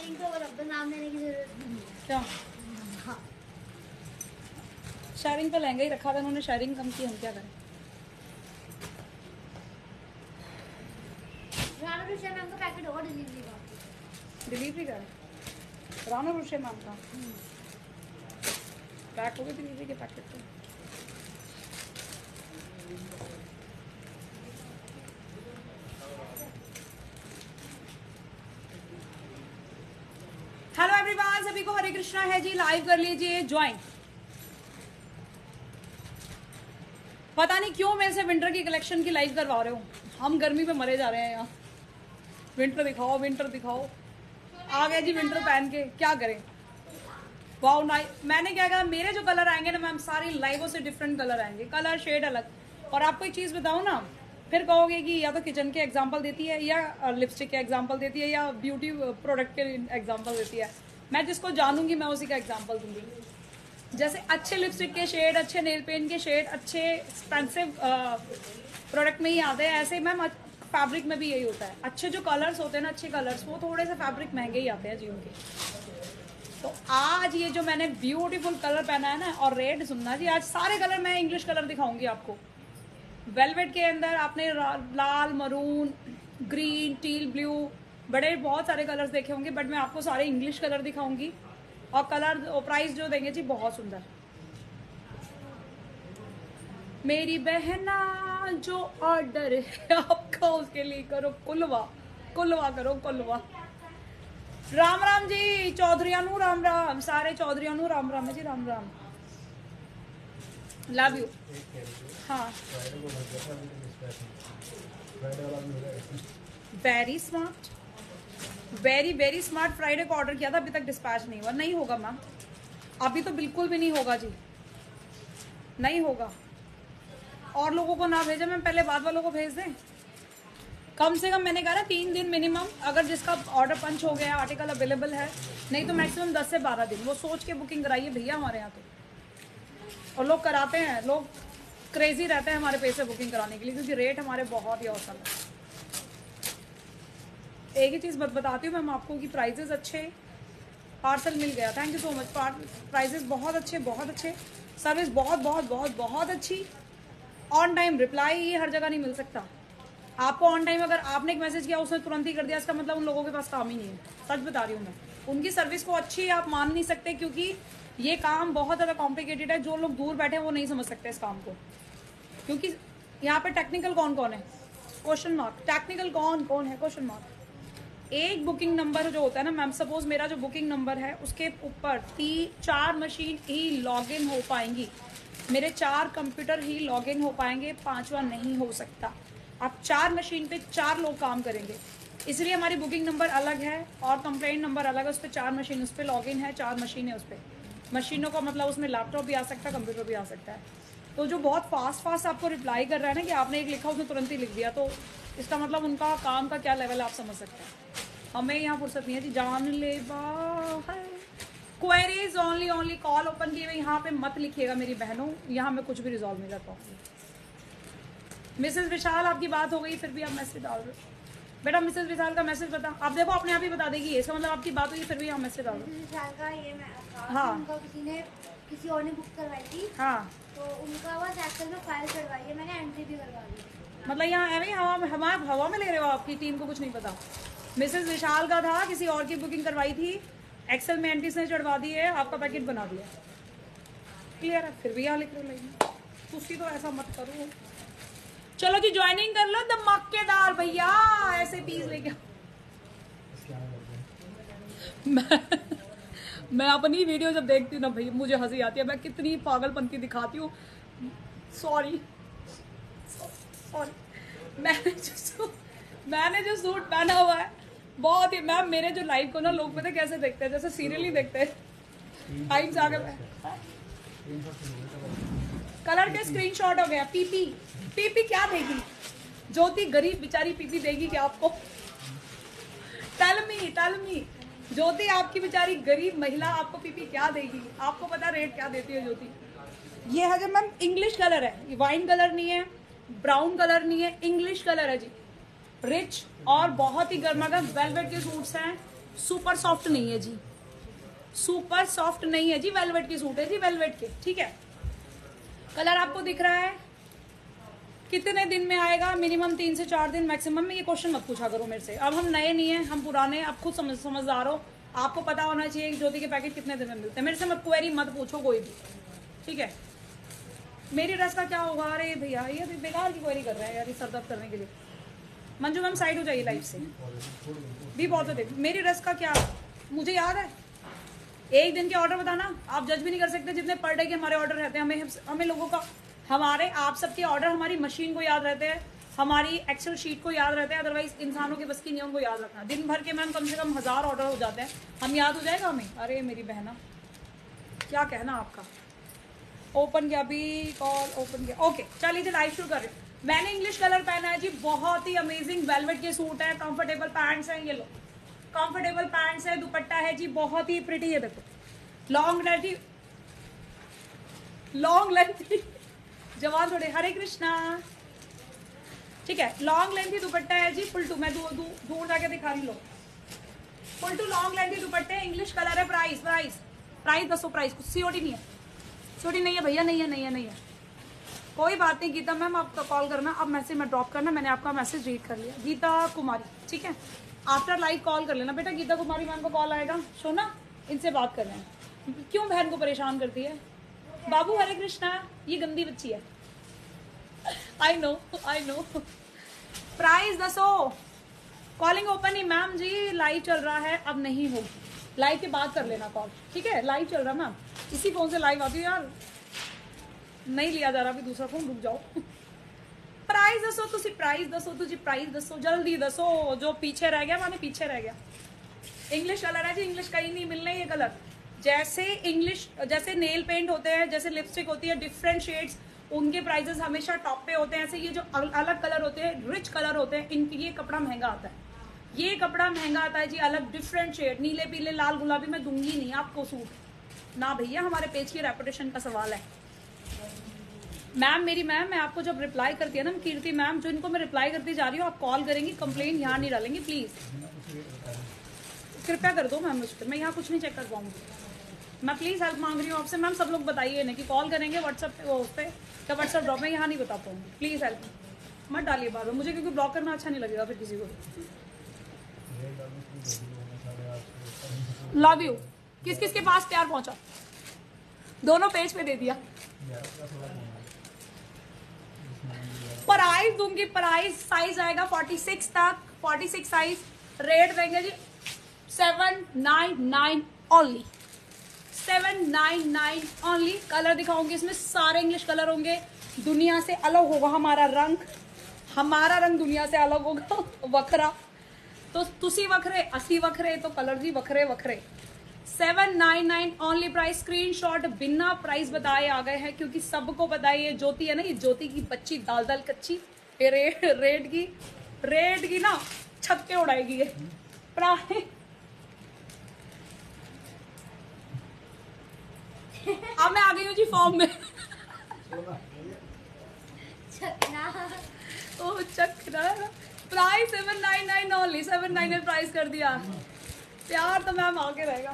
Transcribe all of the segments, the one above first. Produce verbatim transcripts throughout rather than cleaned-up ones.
शायरिंग को रब नाम देने की जरूरत नहीं है। क्या हाँ शायरिंग का लहंगा ही रखा था उन्होंने, शायरिंग कम की, हम क्या करें। राणा रुशिया मैम का पैकेट और डिलीवरी का डिलीवरी का राणा रुशिया मैम का पैक हो गए डिलीवरी के पैकेट तो। हेलो एवरीवन, सभी को हरे कृष्णा है जी। लाइव कर लीजिए ज्वाइन। पता नहीं क्यों मेरे से विंटर की कलेक्शन की लाइव करवा रहे हो। हम गर्मी पे मरे जा रहे हैं यहाँ। विंटर दिखाओ, विंटर दिखाओ। आ गए जी विंटर पहन के, क्या करें। वाओ नाइ मैंने क्या कहा, मेरे जो कलर आएंगे ना मैम, सारी लाइवों से डिफरेंट कलर आएंगे, कलर शेड अलग। और आपको एक चीज बताऊं ना, फिर कहोगे कि या तो किचन के एग्जांपल देती है, या लिपस्टिक के एग्जांपल देती है, या ब्यूटी प्रोडक्ट के एग्जांपल देती है। मैं जिसको जानूंगी मैं उसी का एग्जांपल दूंगी। जैसे अच्छे लिपस्टिक के शेड, अच्छे नेल पेंट के शेड, अच्छे एक्सपेंसिव प्रोडक्ट में ही आते हैं, ऐसे मैम फैब्रिक में भी यही होता है। अच्छे जो कलर्स होते हैं ना, अच्छे कलर्स, वो थोड़े से फैब्रिक महंगे ही आते हैं जी उनके। तो आज ये जो मैंने ब्यूटीफुल कलर पहना है ना, और रेड सुनना जी, आज सारे कलर मैं इंग्लिश कलर दिखाऊंगी आपको। वेलवेट के अंदर आपने लाल, मरून, ग्रीन, टील ब्लू, बड़े बहुत सारे कलर्स देखे होंगे, बट मैं आपको सारे इंग्लिश कलर दिखाऊंगी। और कलर और प्राइस जो देंगे जी बहुत सुंदर। मेरी बहना जो ऑर्डर है आपका, उसके लिए करो कुलवा, कुलवा करो कुलवा। राम राम जी चौधरियानू, राम राम सारे चौधरियानू, राम राम है जी, राम राम, लव यू। हाँ very smart, very very smart. Friday को ऑर्डर किया था, अभी तक डिस्पैच नहीं हुआ। नहीं होगा मैम, अभी तो बिल्कुल भी नहीं होगा जी, नहीं होगा। और लोगों को ना भेजे मैम, पहले बाद वालों को भेज दें। कम से कम मैंने कहा ना तीन दिन मिनिमम, अगर जिसका ऑर्डर पंच हो गया, आर्टिकल अवेलेबल है, नहीं तो मैक्सिमम दस से बारह दिन वो सोच के बुकिंग कराइए भैया हमारे यहाँ तो। और लोग कराते हैं, लोग क्रेजी रहते हैं हमारे पैसे बुकिंग कराने के लिए, क्योंकि रेट हमारे बहुत ही औसम है। एक ही चीज़ बत बताती हूँ मैम आपको कि प्राइजेस अच्छे, पार्सल मिल गया, thank you so much. Prices बहुत अच्छे, बहुत अच्छे, सर्विस बहुत बहुत बहुत बहुत अच्छी। ऑन टाइम रिप्लाई ये हर जगह नहीं मिल सकता आपको। ऑन टाइम अगर आपने एक मैसेज किया उसने तुरंत ही कर दिया, इसका मतलब उन लोगों के पास काम ही नहीं है। सच बता रही हूँ मैं, उनकी सर्विस को अच्छी आप मान नहीं सकते, क्योंकि ये काम बहुत ज़्यादा कॉम्प्लिकेटेड है। जो लोग दूर बैठे हैं वो नहीं समझ सकते इस काम को, क्योंकि यहाँ पे टेक्निकल कौन कौन है, क्वेश्चन मार्क। टेक्निकल कौन कौन है, क्वेश्चन मार्क। एक बुकिंग नंबर जो होता है ना मैम, सपोज मेरा जो बुकिंग नंबर है उसके ऊपर तीन चार मशीन ही लॉगिन हो पाएंगी, मेरे चार कंप्यूटर ही लॉगिन हो पाएंगे, पांचवा नहीं हो सकता। आप चार मशीन पे चार लोग काम करेंगे, इसलिए हमारी बुकिंग नंबर अलग है और कंप्लेंट नंबर अलग है। उस पर चार मशीन, उस पर लॉगिन है, चार मशीन है उस पर। मशीनों का मतलब उसमें लैपटॉप भी आ सकता है, कंप्यूटर भी आ सकता है। तो जो बहुत फास्ट फास्ट आपको रिप्लाई कर रहा है ना, कि आपने एक लिखा उसने तुरंत ही लिख दिया, तो इसका मतलब उनका काम का क्या लेवल है आप समझ सकते हैं। हमें यहाँ फुर्सत नहीं है जी, जान ले queries only only call open किए हुए, यहाँ पे मत लिखिएगा मेरी बहनों, यहाँ मैं कुछ भी रिजॉल्व नहीं कर पाऊंगी। मिसेज विशाल आपकी बात हो गई, फिर भी आप मैसेज डाल रहे हो। बेटा मिसेज विशाल का मैसेज बता, आप देखो अपने आप ही बता देगी, इसका मतलब आपकी बात हुई फिर भी आप मैसेज डाल रहे। हाँ किसी ने किसी और ने बुक करवाई थी, हाँ, तो उनका बस एक्सेल में फाइल चढ़वाई है, मैंने एंट्री भी करवा दी। मतलब यहाँ एवं हवा हमारे हवा में ले रहे हो, आपकी टीम को कुछ नहीं पता। मिसेज विशाल का था, किसी और की बुकिंग करवाई थी, एक्सेल में एंट्रीज ने चढ़वा दी है, आपका पैकेट बना दिया, क्लियर है। फिर भी यहाँ लिख रहे हो, तुसी तो ऐसा मत करो। चलो जी ज्वाइनिंग कर लो धमाकेदार भैया, ऐसे पीस लेके। मैं, मैं अपनी वीडियो जब देखती हूँ ना भैया, मुझे हंसी आती है, मैं कितनी पागलपन की दिखाती हूँ। सॉरी सॉरी मैंने जो मैंने जो सूट पहना हुआ है बहुत ही, मैम मेरे जो लाइव को ना लोग पता कैसे देखते हैं, जैसे सीरियल ही देखते हैं। टाइम्स आ गए, कलर के स्क्रीनशॉट हो गया। पीपी पीपी क्या देगी ज्योति, गरीब बेचारी पीपी देगी क्या आपको? तलमी तलमी ज्योति, आपकी बेचारी गरीब महिला आपको पीपी क्या देगी? आपको पता रेट क्या देती है ज्योति? ये है जब मैम इंग्लिश कलर है, ये वाइन कलर नहीं है, ब्राउन कलर नहीं है, इंग्लिश कलर है जी, रिच और बहुत ही गर्मा गर्म वेलवेट के सूट्स हैं। सुपर सॉफ्ट नहीं है जी, सुपर सॉफ्ट नहीं है जी, वेलवेट की सूट है जी, वेलवेट के, ठीक है। कलर आपको दिख रहा है। कितने दिन में आएगा? मिनिमम तीन से चार दिन मैक्सिमम में। ये क्वेश्चन मत पूछा करो मेरे से, अब हम नए नहीं हैं, हम पुराने, आप खुद समझ समझदार हो, आपको पता होना चाहिए कि ज्योति के पैकेट कितने दिन में मिलते हैं। मेरे से मत क्वेरी मत पूछो कोई भी, ठीक है। मेरी ड्रेस का क्या होगा? अरे भैया ये भी बेकार की क्वेरी कर रहे हैं यार, सर दर्द करने के लिए। मंजू मैम साइड हो जाइए लाइफ से भी, बहुत होते। मेरी ड्रेस का क्या, मुझे याद है एक दिन के ऑर्डर बताना, आप जज भी नहीं कर सकते जितने पर डे के हमारे ऑर्डर रहते हैं। हमें हमें लोगों का, हमारे आप सबके ऑर्डर हमारी मशीन को याद रहते हैं, हमारी एक्सेल शीट को याद रहते हैं, अदरवाइज इंसानों के बस की नियम को याद रखना। दिन भर के मैम कम से कम हजार ऑर्डर हो जाते हैं, हम याद हो जाएगा हमें? अरे मेरी बहना क्या कहना आपका। ओपन किया अभी, कॉल ओपन किया, ओके चलिए लाइव शुरू कर रहे हैं। मैंने इंग्लिश कलर पहना है जी, बहुत ही अमेजिंग वेलवेट के सूट है, कंफर्टेबल पैंट्स हैं, ये लो कंफर्टेबल पैंट्स है, दुपट्टा है जी बहुत ही प्रिटी है, देखो लॉन्ग लेंथी, लॉन्ग लेंथी जवान थोड़े, हरे कृष्णा, ठीक है। लॉन्ग लेंथी दुपट्टा है जी, फुल टू, मैं दूर दू, दूर जाके दिखा रही लो, फुल टू लॉन्ग लेंथी दुपट्टे, इंग्लिश कलर है। प्राइस प्राइस प्राइस दसो, प्राइस कुछ सीओडी नहीं है, सीओडी नहीं है भैया, नहीं है नहीं है नहीं है, कोई बात नहीं। गीता मैम आप कॉल करना, अब मैसेज में ड्रॉप करना, मैंने आपका मैसेज रीड कर लिया। गीता कुमारी, ठीक है, आफ्टर लाइव कॉल कर लेना बेटा। गीता कुमारी मैम को कॉल आएगा, सोना इनसे बात कर लेना, क्यों बहन को परेशान करती है। बाबू हरे कृष्णा, ये गंदी बच्ची है, I know I know. Price दसो, कॉलिंग ओपन ही मैम जी, लाइव चल रहा है, अब नहीं होगी, लाइव के बाद कर लेना कॉल, ठीक है। लाइव चल रहा मैम, इसी फोन से लाइव आती है यार, नहीं लिया जा रहा अभी दूसरा फोन, रुक जाओ। प्राइस दसो, तुसी प्राइस दसो, तुझी प्राइस दसो, जल्दी दसो, जो पीछे रह गया माने पीछे रह गया। इंग्लिश कलर है जी, इंग्लिश कहीं नहीं मिलने ये कलर। जैसे इंग्लिश, जैसे नेल पेंट होते हैं, जैसे लिपस्टिक होती है, डिफरेंट शेड्स, उनके प्राइजेस हमेशा टॉप पे होते हैं। ऐसे ये जो अलग कलर होते हैं, रिच कलर होते हैं, इनकी ये कपड़ा महंगा आता है, ये कपड़ा महंगा आता है जी, अलग डिफरेंट शेड, नीले पीले लाल गुलाबी में दूंगी नहीं आपको सूट ना भैया, हमारे पेज की रेपुटेशन का सवाल है। मैम मेरी मैम, मैं आपको जब रिप्लाई करती है ना कीर्ति मैम, जो इनको मैं रिप्लाई करती जा रही हूँ, आप कॉल करेंगी, कंप्लेन यहाँ नहीं डालेंगी प्लीज, कृपया कर दो मैम मुझ पर, मैं यहाँ कुछ नहीं चेक कर पाऊंगी, मैं प्लीज हेल्प मांग रही हूँ आपसे। मैम सब लोग बताइए ना कि कॉल करेंगे व्हाट्सएप पे, वो उस पर क्या व्हाट्सएप ड्रॉप में, यहाँ नहीं बता पाऊंगी, प्लीज हेल्प मत डालिए बाद में मुझे, क्योंकि ब्लॉक करना अच्छा नहीं लगेगा फिर किसी को। Love you. किस किस के पास प्यार पहुंचा, दोनों पेज पे दे दिया। प्राइस दूंगी, प्राइस साइज आएगा छियालीस तक, छियालीस साइज, रेट देंगे जी seven nine nine only, seven nine nine only. Colour दिखाऊंगी, इसमें सारे इंग्लिश कलर होंगे, दुनिया से अलग होगा हमारा रंग, हमारा रंग दुनिया से अलग होगा, वखरा तो तुसी वखरे, असी वखरे, तो कलर जी वखरे वखरे। Seven nine nine only price, screenshot बिना प्राइस बताए आ गए हैं, क्योंकि सबको पता है ये ज्योति है ना, ये ज्योति की बच्ची दाल दाल कच्ची, ये रे, रेड की रेड की ना छक्के उड़ाएगी ये। प्राइस अब मैं आ गई हूँ जी फॉर्म में। ओ चक्रा, price seven nine nine only, seven nine nine price कर दिया, प्यार तो मैम आगे रहेगा।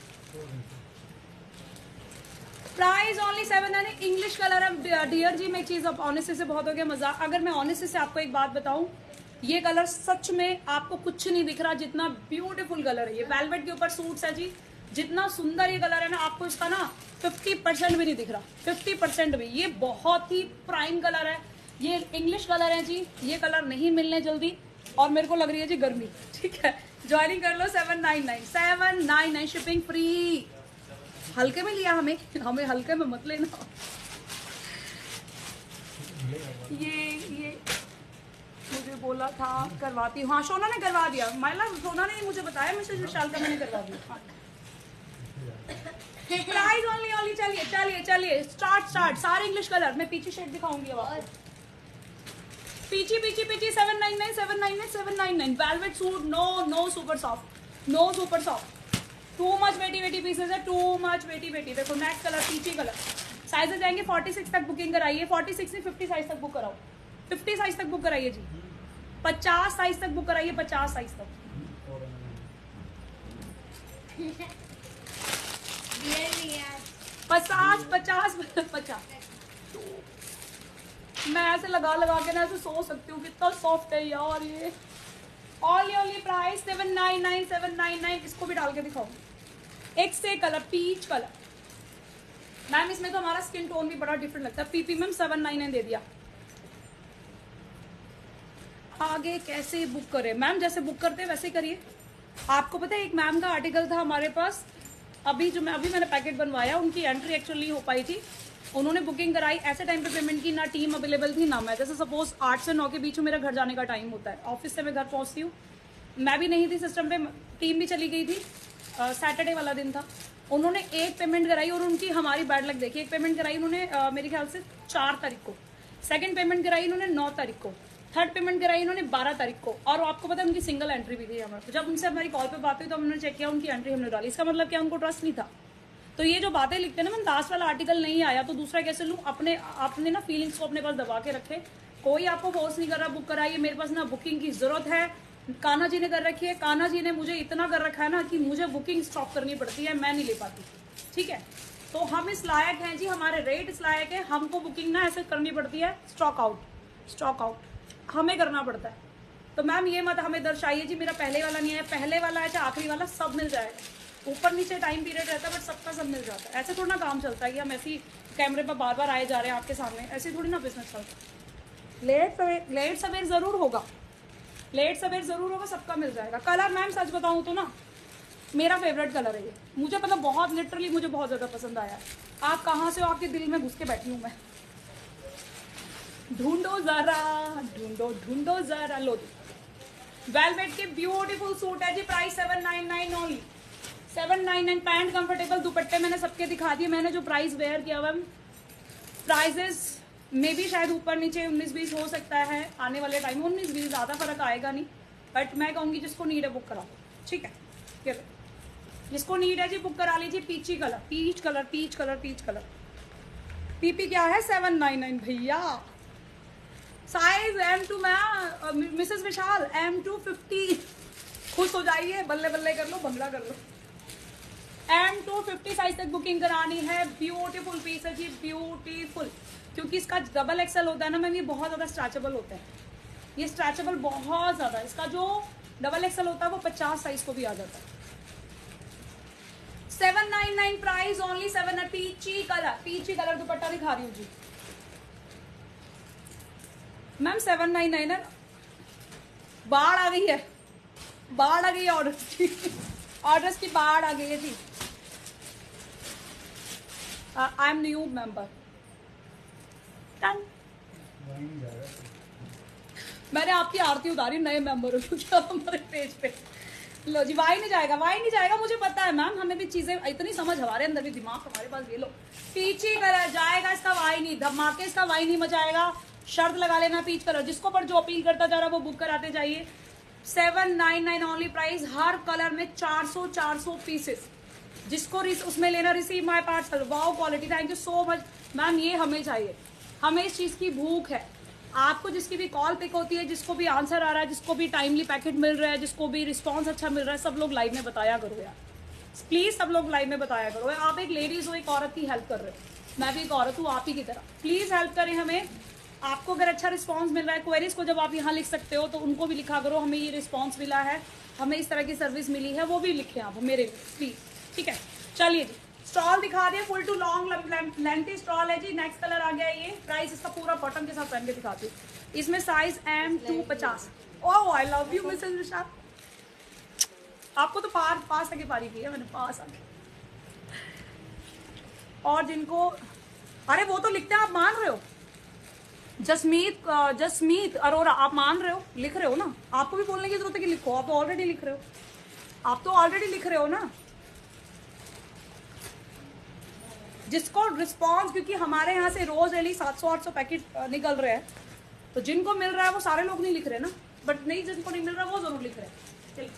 Price only seven nine. English colour है डियर जी, मैं एक चीज ऑनेस्टी से बहुत हो गया मजा, अगर मैं ऑनेस्टी से आपको एक बात बताऊं, ये कलर सच में आपको कुछ नहीं दिख रहा, जितना ब्यूटीफुल कलर है ये, वेलवेट के ऊपर सूट्स है जी, जितना सुंदर ये कलर है ना, आपको इसका ना फिफ्टी परसेंट भी नहीं दिख रहा, फिफ्टी परसेंट भी। ये बहुत ही प्राइम कलर है, ये इंग्लिश कलर है जी, ये कलर नहीं मिलने जल्दी, और मेरे को लग रही है जी गर्मी, ठीक है। ज्वाइनिंग कर लो, seven nine nine, seven nine nine, shipping free. हल्के में लिया हमें, हमें हल्के में मत लेना। ये ये मुझे बोला था करवाती हूँ, हाँ सोना ने करवा दिया, माइला सोना ने मुझे बताया, मुझे विशाल का मैंने करवा दिया। प्राइस ओनली ओनली, चलिए चलिए चलिए स्टार्ट स्टार्ट, सारे इंग्लिश कलर। मैं पीछे शेड दिखाऊंगी अब आपको, पीछे पीछे पीछे, seven nine nine seven nine nine seven nine nine, velvet suit, no no super soft, no super soft, too much weighty weighty pieces है, टू मच वेटी वेटी। देखो नेक्स्ट कलर, पीछे कलर, साइजेस जाएंगे छियालीस तक, booking कराइए, छियालीस नहीं fifty size तक बुक कराओ, फिफ्टी साइज तक बुक कराइए जी, पचास साइज तक बुक कराइए, पचास साइज तक। Really यार। पचास पचास पचास मैं ऐसे लगा लगा के ना ऐसे सो सकती हूँ, कितना सॉफ्ट है यार ये। Only only price seven nine nine seven nine nine. इसको भी डाल के दिखाओ। एक से कलर पीच कलर। मैम इसमें तो हमारा स्किन टोन भी बड़ा डिफरेंट लगता है। PP ma'am seven nine nine दे दिया। आगे कैसे बुक करें मैम? जैसे बुक करते हैं वैसे करिए। आपको पता है एक मैम का आर्टिकल था हमारे पास, अभी जो मैं अभी मैंने पैकेट बनवाया, उनकी एंट्री एक्चुअली नहीं हो पाई थी। उन्होंने बुकिंग कराई, ऐसे टाइम पे पेमेंट की, ना टीम अवेलेबल थी ना मैं। जैसे सपोज आठ से नौ के बीच में मेरा घर जाने का टाइम होता है, ऑफिस से मैं घर पहुंचती हूँ, मैं भी नहीं थी सिस्टम पे, टीम भी चली गई थी, सैटरडे वाला दिन था। उन्होंने एक पेमेंट कराई और उनकी हमारी बैड लक देखी। एक पेमेंट कराई उन्होंने uh, मेरे ख्याल से चार तारीख को, सेकंड पेमेंट कराई उन्होंने नौ तारीख को, थर्ड पेमेंट कराई उन्होंने बारह तारीख को। और आपको पता है उनकी सिंगल एंट्री भी थी हमारे। जब उनसे हमारी कॉल पे बात हुई तो हमने चेक किया, उनकी एंट्री हमने डाली। इसका मतलब क्या? उनको ट्रस्ट नहीं था। तो ये जो बातें लिखते हैं ना, मैं लास्ट वाला आर्टिकल नहीं आया तो दूसरा कैसे लूँ? अपने अपने ना फीलिंग्स को अपने पास दबा के रखे। कोई आपको फोर्स नहीं कर रहा बुक कराइए। मेरे पास ना बुकिंग की जरूरत है, कान्हा जी ने कर रखी है। कान्हा जी ने मुझे इतना कर रखा है ना कि मुझे बुकिंग स्टॉप करनी पड़ती है, मैं नहीं ले पाती। ठीक है, तो हम इस लायक हैं जी, हमारे रेट इस लायक है, हमको बुकिंग ना ऐसे करनी पड़ती है। स्टॉक आउट स्टॉक आउट हमें करना पड़ता है। तो मैम ये मत हमें दर्शाइए जी मेरा पहले वाला नहीं है, पहले वाला है चाहे आखिरी वाला, सब मिल जाएगा। ऊपर नीचे टाइम पीरियड रहता है बट सबका सब मिल जाता है। ऐसे थोड़ा ना काम चलता है कि हम ऐसी कैमरे पर बार बार आए जा रहे हैं आपके सामने, ऐसे थोड़ी ना बिजनेस चलता है। लेट सवेर लेट सवेर जरूर होगा, लेट सवेर जरूर होगा, सबका मिल जाएगा। कलर मैम सच बताऊं तो ना मेरा फेवरेट कलर है ये, मुझे मतलब बहुत लिटरली मुझे बहुत ज्यादा पसंद आया है। आप कहाँ से हो? आपके दिल में घुस के बैठी हूँ मैं। ढूंढो जरा ढूंढो ढूंढो जरा। लो वेलवेट के ब्यूटीफुल सूट है जी, price seven nine nine only, seven nine nine. Pant comfortable, दुपट्टे मैंने सबके दिखा दिए। मैंने जो प्राइस वेयर किया हुआ, प्राइजेस में भी शायद ऊपर नीचे उन्नीस बीस हो सकता है आने वाले टाइम, उन्नीस बीस ज्यादा फर्क आएगा नहीं। बट मैं कहूंगी जिसको नीड है बुक करा, ठीक है? चलो जिसको नीड है जी बुक करा लीजिए। Peachy colour, peach colour, peach colour, peach colour. PP क्या है? सेवन नाइन नाइन भैया। Size M to ma'am, Mrs Vishal M to fifty. खुश हो जाइए, बल्ले बल्ले कर लो, बंगला कर लो। एम टू फिफ्टी साइज तक बुकिंग करानी है। ब्यूटीफुल पीस है जी, ब्यूटीफुल। क्योंकि इसका डबल एक्सएल होता है ना मैम, ये बहुत ज्यादा स्ट्रेचेबल होता है, ये स्ट्रेचेबल बहुत ज्यादा। इसका जो डबल एक्सएल होता है वो पचास साइज को भी आ जाता है। Seven nine nine price only, seven. Peachy colour, peachy colour दुपट्टा दिखा रही हूँ जी मैम, सेवन नाइन नाइन है। बाढ़ आ गई है, बाढ़ आ गई है ऑर्डर की, ऑर्डर्स की बाढ़ आ गई है जी। I am new member. मैंने आपकी आरती उतारी, नए मेंबर हो क्योंकि आप हमारे पेज पे। लो जी, वाई नहीं जाएगा, वाई नहीं जाएगा, मुझे पता है मैम, हमें भी चीजें इतनी समझ, हमारे अंदर भी दिमाग हमारे पास। ये लो पीची कलर जाएगा, इसका वाई नहीं, धमाके इसका वाई नहीं मचाएगा। शर्त लगा लेना पीच कलर, जिसको पर जो अपील करता जा रहा है वो बुक कराते जाइए। Seven nine nine only price, हर कलर में चार सौ चार सौ पीसेस। जिसको उसमें लेना, receive my parcel. Wow quality, thank you so much ma'am. ये हमें चाहिए, हमें इस चीज की भूख है। आपको जिसकी भी कॉल पिक होती है, जिसको भी आंसर आ रहा है, जिसको भी टाइमली पैकेट मिल रहा है, जिसको भी रिस्पांस अच्छा मिल रहा है, सब लोग लाइव में बताया करो यार, प्लीज सब लोग लाइव में बताया करो। आप एक लेडीज हो, एक औरत की हेल्प कर रहे हो, मैं भी एक औरत हूँ आप ही की तरह, प्लीज हेल्प करें हमें। आपको अगर अच्छा रिस्पांस मिल रहा है, क्वेरीज को जब आप यहाँ लिख सकते हो तो उनको भी लिखा करो, हमें ये रिस्पांस मिला है, हमें इस तरह की सर्विस मिली है, वो भी लिखें आप मेरे प्लीज, ठीक है? चलिए जी, स्टॉल दिखा दिया, full to long lengthy stole है जी। नेक्स्ट कलर आ गया ये, प्राइस इसका पूरा बॉटम के साथ पहन के दिखाती हूँ। इसमें साइज एम टू पचास। Oh I love you Mrs Vishal, आपको तो पार पास आके पारी की है मैंने, पास आके। और जिनको, अरे वो तो लिखते हैं, आप मान रहे हो? जसमीत जसमीत अरोरा, आप मान रहे हो, लिख रहे हो ना? आपको भी बोलने की जरूरत है कि लिखो, आप तो ऑलरेडी लिख रहे हो, आप तो ऑलरेडी लिख रहे हो ना। जिसको रिस्पॉन्स, क्योंकि हमारे यहाँ से रोज डेली सात सौ आठ सौ पैकेट निकल रहे हैं, तो जिनको मिल रहा है वो सारे लोग नहीं लिख रहे ना, बट नहीं जिनको नहीं मिल रहा वो जरूर लिख रहे हैं। चलिए,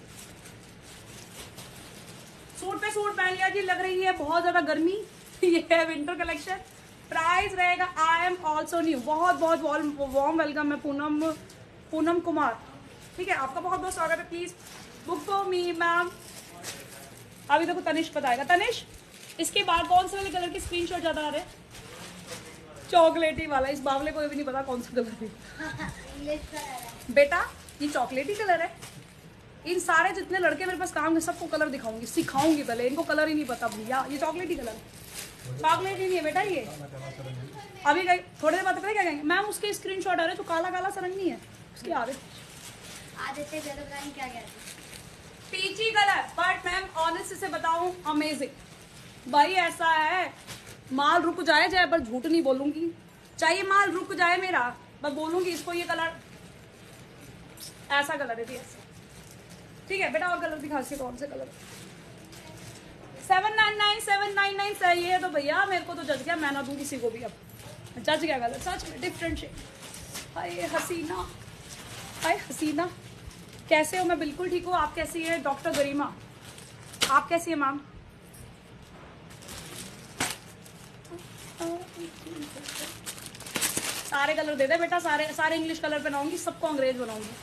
सूट पे सूट पहन लिया जी, लग रही है बहुत ज्यादा गर्मी। ये है विंटर कलेक्शन, प्राइस रहेगा आई एम ऑल्सो न्यू। बहुत बहुत वार्म वेलकम है पूनम पूनम कुमार, ठीक है? आपका बहुत बहुत स्वागत है। Please book for me ma'am. अभी देखो तनिष्क बताएगा। तनिष्क इसके बाद कौन से वाले कलर के स्क्रीनशॉट ज्यादा आ रहे हैं? चॉकलेटी वाला। इस बावले को भी नहीं पता कौन सा कलर है। इंग्लिश कलर है बेटा ये चॉकलेटी कलर है। इन सारे जितने लड़के मेरे पास काम है सबको कलर दिखाऊंगी, सिखाऊंगी पहले। इनको कलर ही नहीं पता भैया। ये चॉकलेटी कलर है, चॉकलेटी नहीं है बेटा ये। अभी कहीं थोड़ी देर बाद पता क्या कहेंगे, मैम उसके स्क्रीनशॉट आ रहे जो काला काला सरंगी है उसके आ रहे। आदित्य गलत गाने क्या क्या peachy colour. But ma'am honest से बताऊं अमेजिंग भाई। ऐसा है माल रुक जाए जाए पर झूठ नहीं बोलूंगी। चाहिए माल रुक जाए मेरा, मैं बोलूंगी इसको ये कलर ऐसा कलर है ऐसा। ठीक है बेटा और कलर दिखा के कौन से colour? Seven nine nine seven nine nine सही है तो भैया मेरे को तो जज गया, मैं ना दूं किसी को भी। अब जज गया कलर सच में डिफरेंट शेड। हाय हसीना, हाय हसीना कैसे हो? मैं बिल्कुल ठीक हूँ, आप कैसी है? डॉक्टर गरिमा आप कैसी है मैम? सारे कलर दे दे बेटा, सारे सारे इंग्लिश कलर बनाऊंगी, सबको अंग्रेज बनाऊंगी,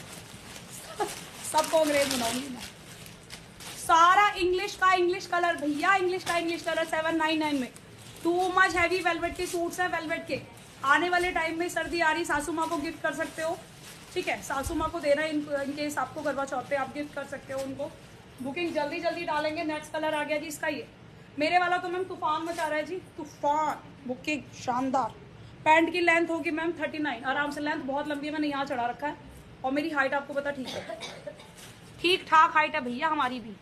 सबको अंग्रेज बनाऊंगी मैं। सारा इंग्लिश का इंग्लिश कलर भैया, इंग्लिश का English colour seven nine nine में। टू मच हैवी वेलवेट के सूट्स है, वेलवेट के। आने वाले टाइम में सर्दी आ रही, सासू माँ को गिफ्ट कर सकते हो। ठीक है सासू माँ को देना इन केस आपको करवा चौथ पे आप गिफ्ट कर सकते हो उनको। बुकिंग जल्दी जल्दी डालेंगे। नेक्स्ट कलर आ गया जी इसका, ये मेरे वाला तो मैम तूफान मचा रहा है जी, तूफान। बुकिंग शानदार। पैंट की लेंथ होगी मैम थर्टी नाइन, आराम से। लेंथ बहुत लंबी है, मैंने यहाँ चढ़ा रखा है। और मेरी हाइट आपको पता ठीक है, ठीक ठाक हाइट है भैया हमारी भी।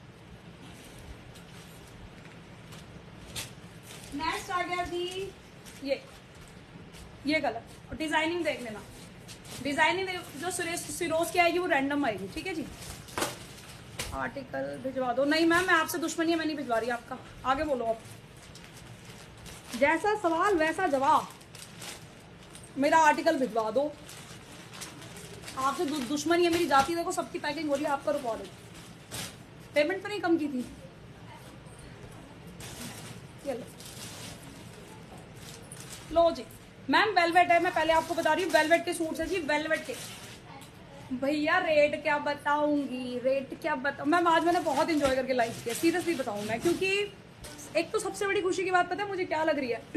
नेक्स्ट आ गया जी ये ये कलर। और डिजाइनिंग देख लेना, डिजाइनिंग जो सुरेश सिरोज की आएगी वो रैंडम आएगी। ठीक है जी। आर्टिकल भिजवा दो। नहीं मैम मैं आपसे दुश्मनी है, मैं नहीं भिजवा रही आपका। आगे बोलो आप। जैसा सवाल वैसा जवाब। मेरा आर्टिकल भिजवा दो। आपसे दु, दुश्मनी है मेरी जाती। देखो सबकी पैकिंग हो रही है, आपका रुकवा दो। पेमेंट तो नहीं कम की थी? चलो लो जी मैम वेलवेट है, मैं पहले आपको बता रही हूँ वेलवेट के सूट्स है जी, वेलवेट के। भैया रेट क्या बताऊंगी, रेट क्या बताऊँ मैम। आज मैंने बहुत इंजॉय करके लाइव किया, सीरियसली बताऊँ मैं। क्योंकि एक तो सबसे बड़ी खुशी की बात पता है मुझे क्या लग रही है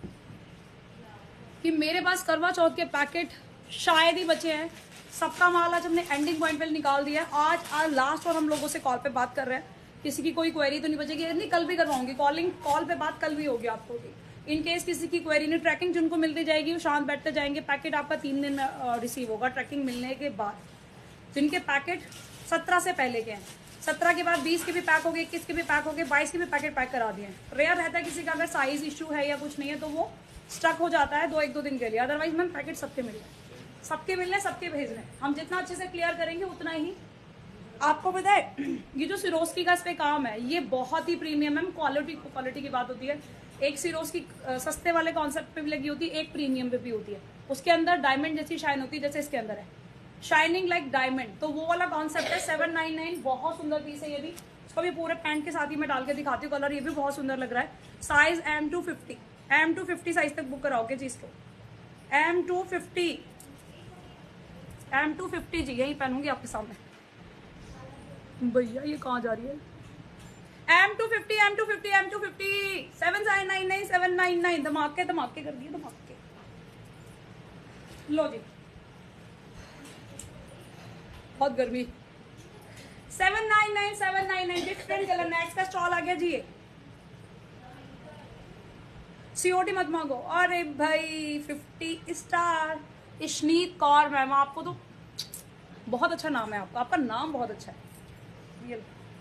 कि मेरे पास करवा चौथ के पैकेट शायद ही बचे हैं। सबका माल आज हमने एंडिंग पॉइंट पे निकाल दिया है। आज आज लास्ट और हम लोगों से कॉल पे बात कर रहे हैं। किसी की कोई क्वेरी तो नहीं बचेगी? नहीं, कल भी करवाऊंगी कॉलिंग, कॉल पे बात कल भी होगी आपको भी। इन केस किसी की क्वेरी नहीं, ट्रैकिंग जिनको मिलती जाएगी वो शांत बैठते जाएंगे। पैकेट आपका तीन दिन में रिसीव होगा ट्रैकिंग मिलने के बाद। जिनके पैकेट सत्रह से पहले के हैं, सत्रह के बाद बीस के भी पैक हो गए, इक्कीस के भी पैक हो गए, बाईस के भी पैकेट पैक करा दिए हैं। रेयर रहता है किसी का अगर साइज इशू है या कुछ नहीं है तो वो स्टक हो जाता है दो एक दो दिन के लिए। अदरवाइज मैम पैकेट सबके मिल रहे, सबके मिलने, सबके भेजने। हम जितना अच्छे से क्लियर करेंगे उतना ही। आपको पता है ये जो सिरोस्की का इस पे काम है ये बहुत ही प्रीमियम है। क्वालिटी क्वालिटी की बात होती है। एक सिरोस्की सस्ते वाले कॉन्सेप्ट पे भी लगी होती है, एक प्रीमियम पे भी होती है। उसके अंदर डायमंड जैसी शाइन होती है, जैसे इसके अंदर है शाइनिंग लाइक डायमंड। तो वो वाला कॉन्सेप्ट है। सेवन नाइन नाइन बहुत सुंदर पीस है ये भी। इसको भी पूरे पैंट के साथ ही मैं डाल के दिखाती हूँ। कलर ये भी बहुत सुंदर लग रहा है। Size M to fifty, M to fifty size तक बुक कराओगे जी इसको। M to fifty, M to fifty जी यही पहनूंगी आपके सामने। भैया ये कहाँ जा रही है? M to fifty, M to fifty, M to fifty, seven nine nine seven nine nine. धमाके धमाके कर दिए धमाके। लो जी बहुत गर्मी। Seven nine nine seven nine nine different colour. Next का स्टॉल आ गया जी ये। सीओडी मत मांगो। अरे भाई fifty star Ishneet Kaur ma'am, आपको तो बहुत अच्छा नाम है आपका, आपका नाम बहुत अच्छा है। ये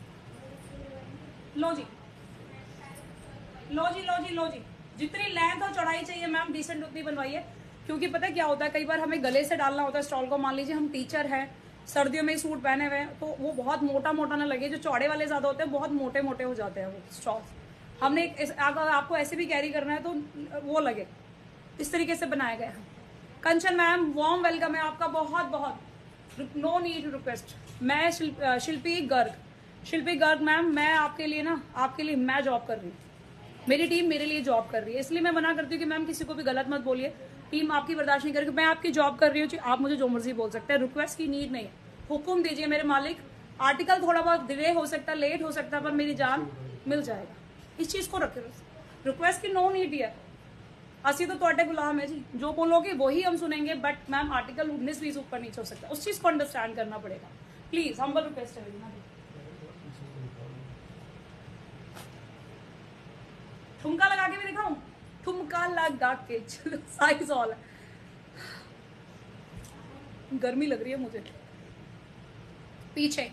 लो जी, लो जी, लो जी, लो जी। जितनी लेंथ और चौड़ाई चाहिए मैम डिसेंट उतनी बनवाइए। क्योंकि पता है क्या होता है, कई बार हमें गले से डालना होता है स्टॉल को। मान लीजिए हम टीचर हैं, सर्दियों में ही सूट पहने हुए हैं, तो वो बहुत मोटा मोटा ना लगे। जो चौड़े वाले ज्यादा होते हैं बहुत मोटे मोटे हो जाते हैं वो स्टॉल। हमने अगर आपको ऐसे भी कैरी करना है तो वो लगे, इस तरीके से बनाया गया है। कंचन मैम वार्म वेलकम है आपका, बहुत बहुत। No need request. मैं शिल्प, शिल्पी गर्ग, शिल्पी गर्ग मैम, मैं आपके लिए ना आपके लिए मैं जॉब कर रही हूँ। मेरी टीम मेरे लिए जॉब कर रही है, इसलिए मैं मना करती हूँ कि मैम किसी को भी गलत मत बोलिए। टीम आपकी बर्दाश्त नहीं करेगी। मैं आपकी जॉब कर रही हूँ, आप मुझे जो मर्जी बोल सकते हैं। रिक्वेस्ट की नीड नहीं है। हुक्म दीजिए मेरे मालिक, आर्टिकल थोड़ा बहुत डिले हो सकता है, लेट हो सकता है, पर मेरी जान मिल जाएगा। इस चीज को रखे रिक्वेस्ट की नो नीड है। असी तो तुहाडे गुलाम है जी, जो बोलोगे वही हम सुनेंगे, बट मैम आर्टिकल उन्नीस बीस ऊपर नीचे हो सकता है, उस चीज को अंडरस्टैंड करना पड़ेगा। प्लीज हम्बल रिक्वेस्ट है मेरी। ठुमका लगा के भी दिखाऊं? ठुमका लगा के चलो, साइज ऑल है। गर्मी लग रही है मुझे। पीछे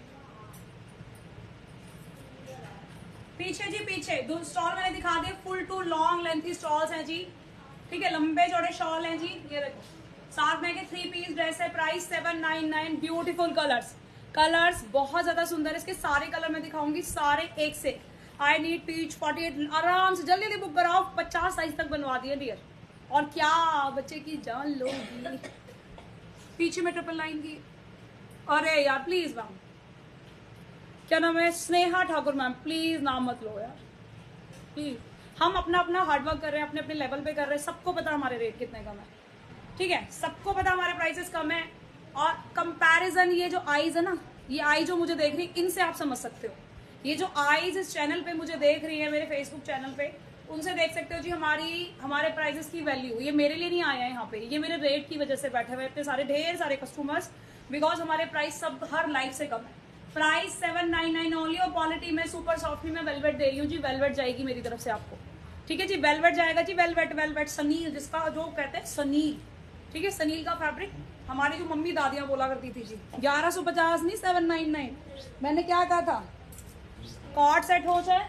पीछे जी पीछे दो स्टॉल मैंने दिखा दिए, full to long lengthy stoles हैं जी, ठीक है, लंबे चौड़े शॉल हैं जी। ये देखो साथ में के थ्री पीस ड्रेस है, price seven nine nine. Beautiful colours, colours बहुत ज्यादा सुंदर है। इसके सारे कलर मैं दिखाऊंगी, सारे एक से। I need peach forty eight, आराम से जल्दी जल्दी बुक कराओ, पचास साइज तक बनवा दिए डियर। और क्या बच्चे की जान लोगी। पीछे में ट्रिपल लाइन की, अरे यार प्लीज मैम, क्या नाम है, स्नेहा ठाकुर मैम, प्लीज नाम मत लो यार प्लीज। हम अपना अपना हार्डवर्क कर रहे हैं, अपने अपने लेवल पे कर रहे हैं, सबको पता हमारे रेट कितने कम है, ठीक है, सबको पता हमारे प्राइसेस कम है। और कंपैरिजन, ये जो आईज है ना, ये आई जो मुझे देख रही है, इनसे आप समझ सकते हो। ये जो आईज इस चैनल पे मुझे देख रही है, मेरे फेसबुक चैनल पे, उनसे देख सकते हो जी हमारी हमारे प्राइसेस की वैल्यू। ये मेरे लिए नहीं आया है यहाँ पे, ये मेरे रेट की वजह से बैठे हुए इतने सारे ढेर सारे कस्टमर्स, बिकॉज हमारे प्राइस सब हर लाइफ से कम है। Price seven nine nine only. और क्वालिटी में सुपर सॉफ्ट में वेलवेट दे रही हूँ जी, वेलवेट जाएगी मेरी तरफ से आपको, ठीक है जी, वेलवेट जाएगा जी, वेलवेट वेलवेट सनील, जिसका जो कहते हैं सनील, ठीक है, सनील का फैब्रिक। हमारी जो मम्मी दादियां बोला करती थी जी, ग्यारह सौ पचास नहीं सेवन नाइन नाइन। मैंने क्या कहा था, कॉर्ड सेट हो चाहे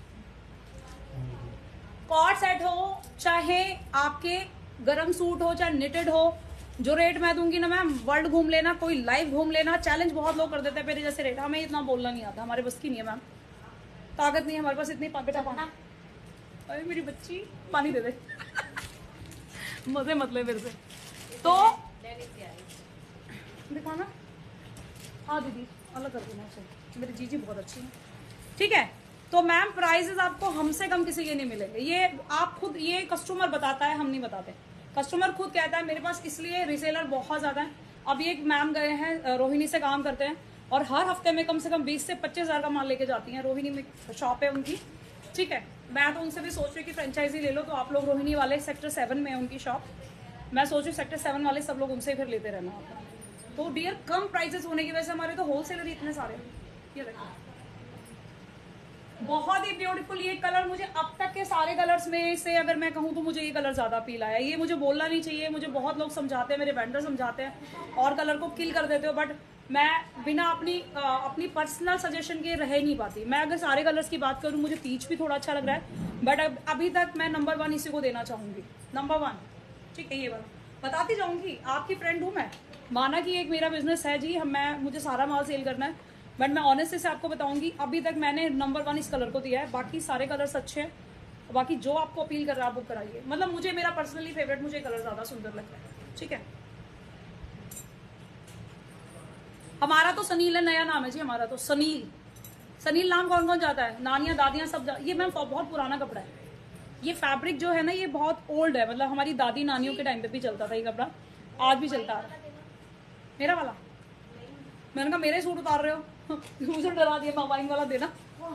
कॉर्ड सेट हो चाहे आपके गरम सूट हो चाहे निटेड हो, जो रेट मैं दूंगी ना मैम, वर्ल्ड घूम लेना, कोई लाइव घूम लेना। चैलेंज बहुत लोग कर देते हैं मेरे जैसे रेट, हमें इतना बोलना नहीं आता, हमारे बस की नहीं है मैम, ताकत नहीं है हमारे पास इतनी। बेटा पाना, अरे मेरी बच्ची पानी दे दे मजे मत ले मेरे से। तो दिखाना, हाँ दीदी अलग कर देना उसे, मेरी जीजी बहुत अच्छी है, ठीक है। तो मैम प्राइसेस आपको हमसे कम किसी के नहीं मिलेंगे, ये आप खुद, ये कस्टमर बताता है, हम नहीं बताते, कस्टमर खुद कहता है मेरे पास, इसलिए रिसेलर बहुत ज्यादा है। अभी एक मैम गए हैं, रोहिणी से काम करते हैं, और हर हफ्ते में कम से कम बीस से पच्चीस हजार का माल लेके जाती हैं। रोहिणी में शॉप है उनकी, ठीक है। मैं तो उनसे भी सोच रही हूँ कि फ्रेंचाइजी ले लो, तो आप लोग रोहिणी वाले सेक्टर सेवन में है उनकी शॉप, मैं सोच रही हूँ सेक्टर सेवन वाले सब लोग उनसे फिर लेते रहना। तो डियर कम प्राइसेस होने की वजह से हमारे तो होलसेलर ही इतने सारे। ये देखो बहुत ही ब्यूटीफुल ये कलर, मुझे अब तक के सारे कलर्स में से अगर मैं कहूँ तो मुझे ये कलर ज्यादा अपील आया। ये मुझे बोलना नहीं चाहिए, मुझे बहुत लोग समझाते हैं, मेरे वेंडर समझाते हैं और कलर को किल कर देते हो, बट मैं बिना अपनी आ, अपनी पर्सनल सजेशन के रह नहीं पाती। मैं अगर सारे कलर्स की बात करूँ, मुझे पीच भी थोड़ा अच्छा लग रहा है, बट अब अभी तक मैं नंबर वन इसी को देना चाहूंगी, नंबर वन, ठीक है। ये वाला बताती जाऊंगी, आपकी फ्रेंड हूँ मैं, माना कि एक मेरा बिजनेस है जी, हम मैं मुझे सारा माल सेल करना है, बट मैं ऑनेस्टली से आपको बताऊंगी अभी तक मैंने नंबर वन इस कलर को दिया है। बाकी सारे कलर्स अच्छे हैं, बाकी जो आपको अपील कर रहा है आप बुक कराइए। मतलब मुझे मेरा पर्सनली फेवरेट, मुझे कलर ज्यादा सुंदर लगता है, ठीक है। हमारा तो सनील है, नया नाम है जी हमारा तो सनील। सनील नाम कौन कौन जाता है, नानियां दादियां सब जा... ये मैम बहुत पुराना कपड़ा है, ये फैब्रिक जो है ना ये बहुत ओल्ड है, मतलब हमारी दादी नानियों के टाइम पे भी चलता था ये कपड़ा, आज भी चलता है। मेरा वाला, मैंने कहा मेरे सूट उतार रहे हो मुझे डरा दिया, मोबाइल वाला देना।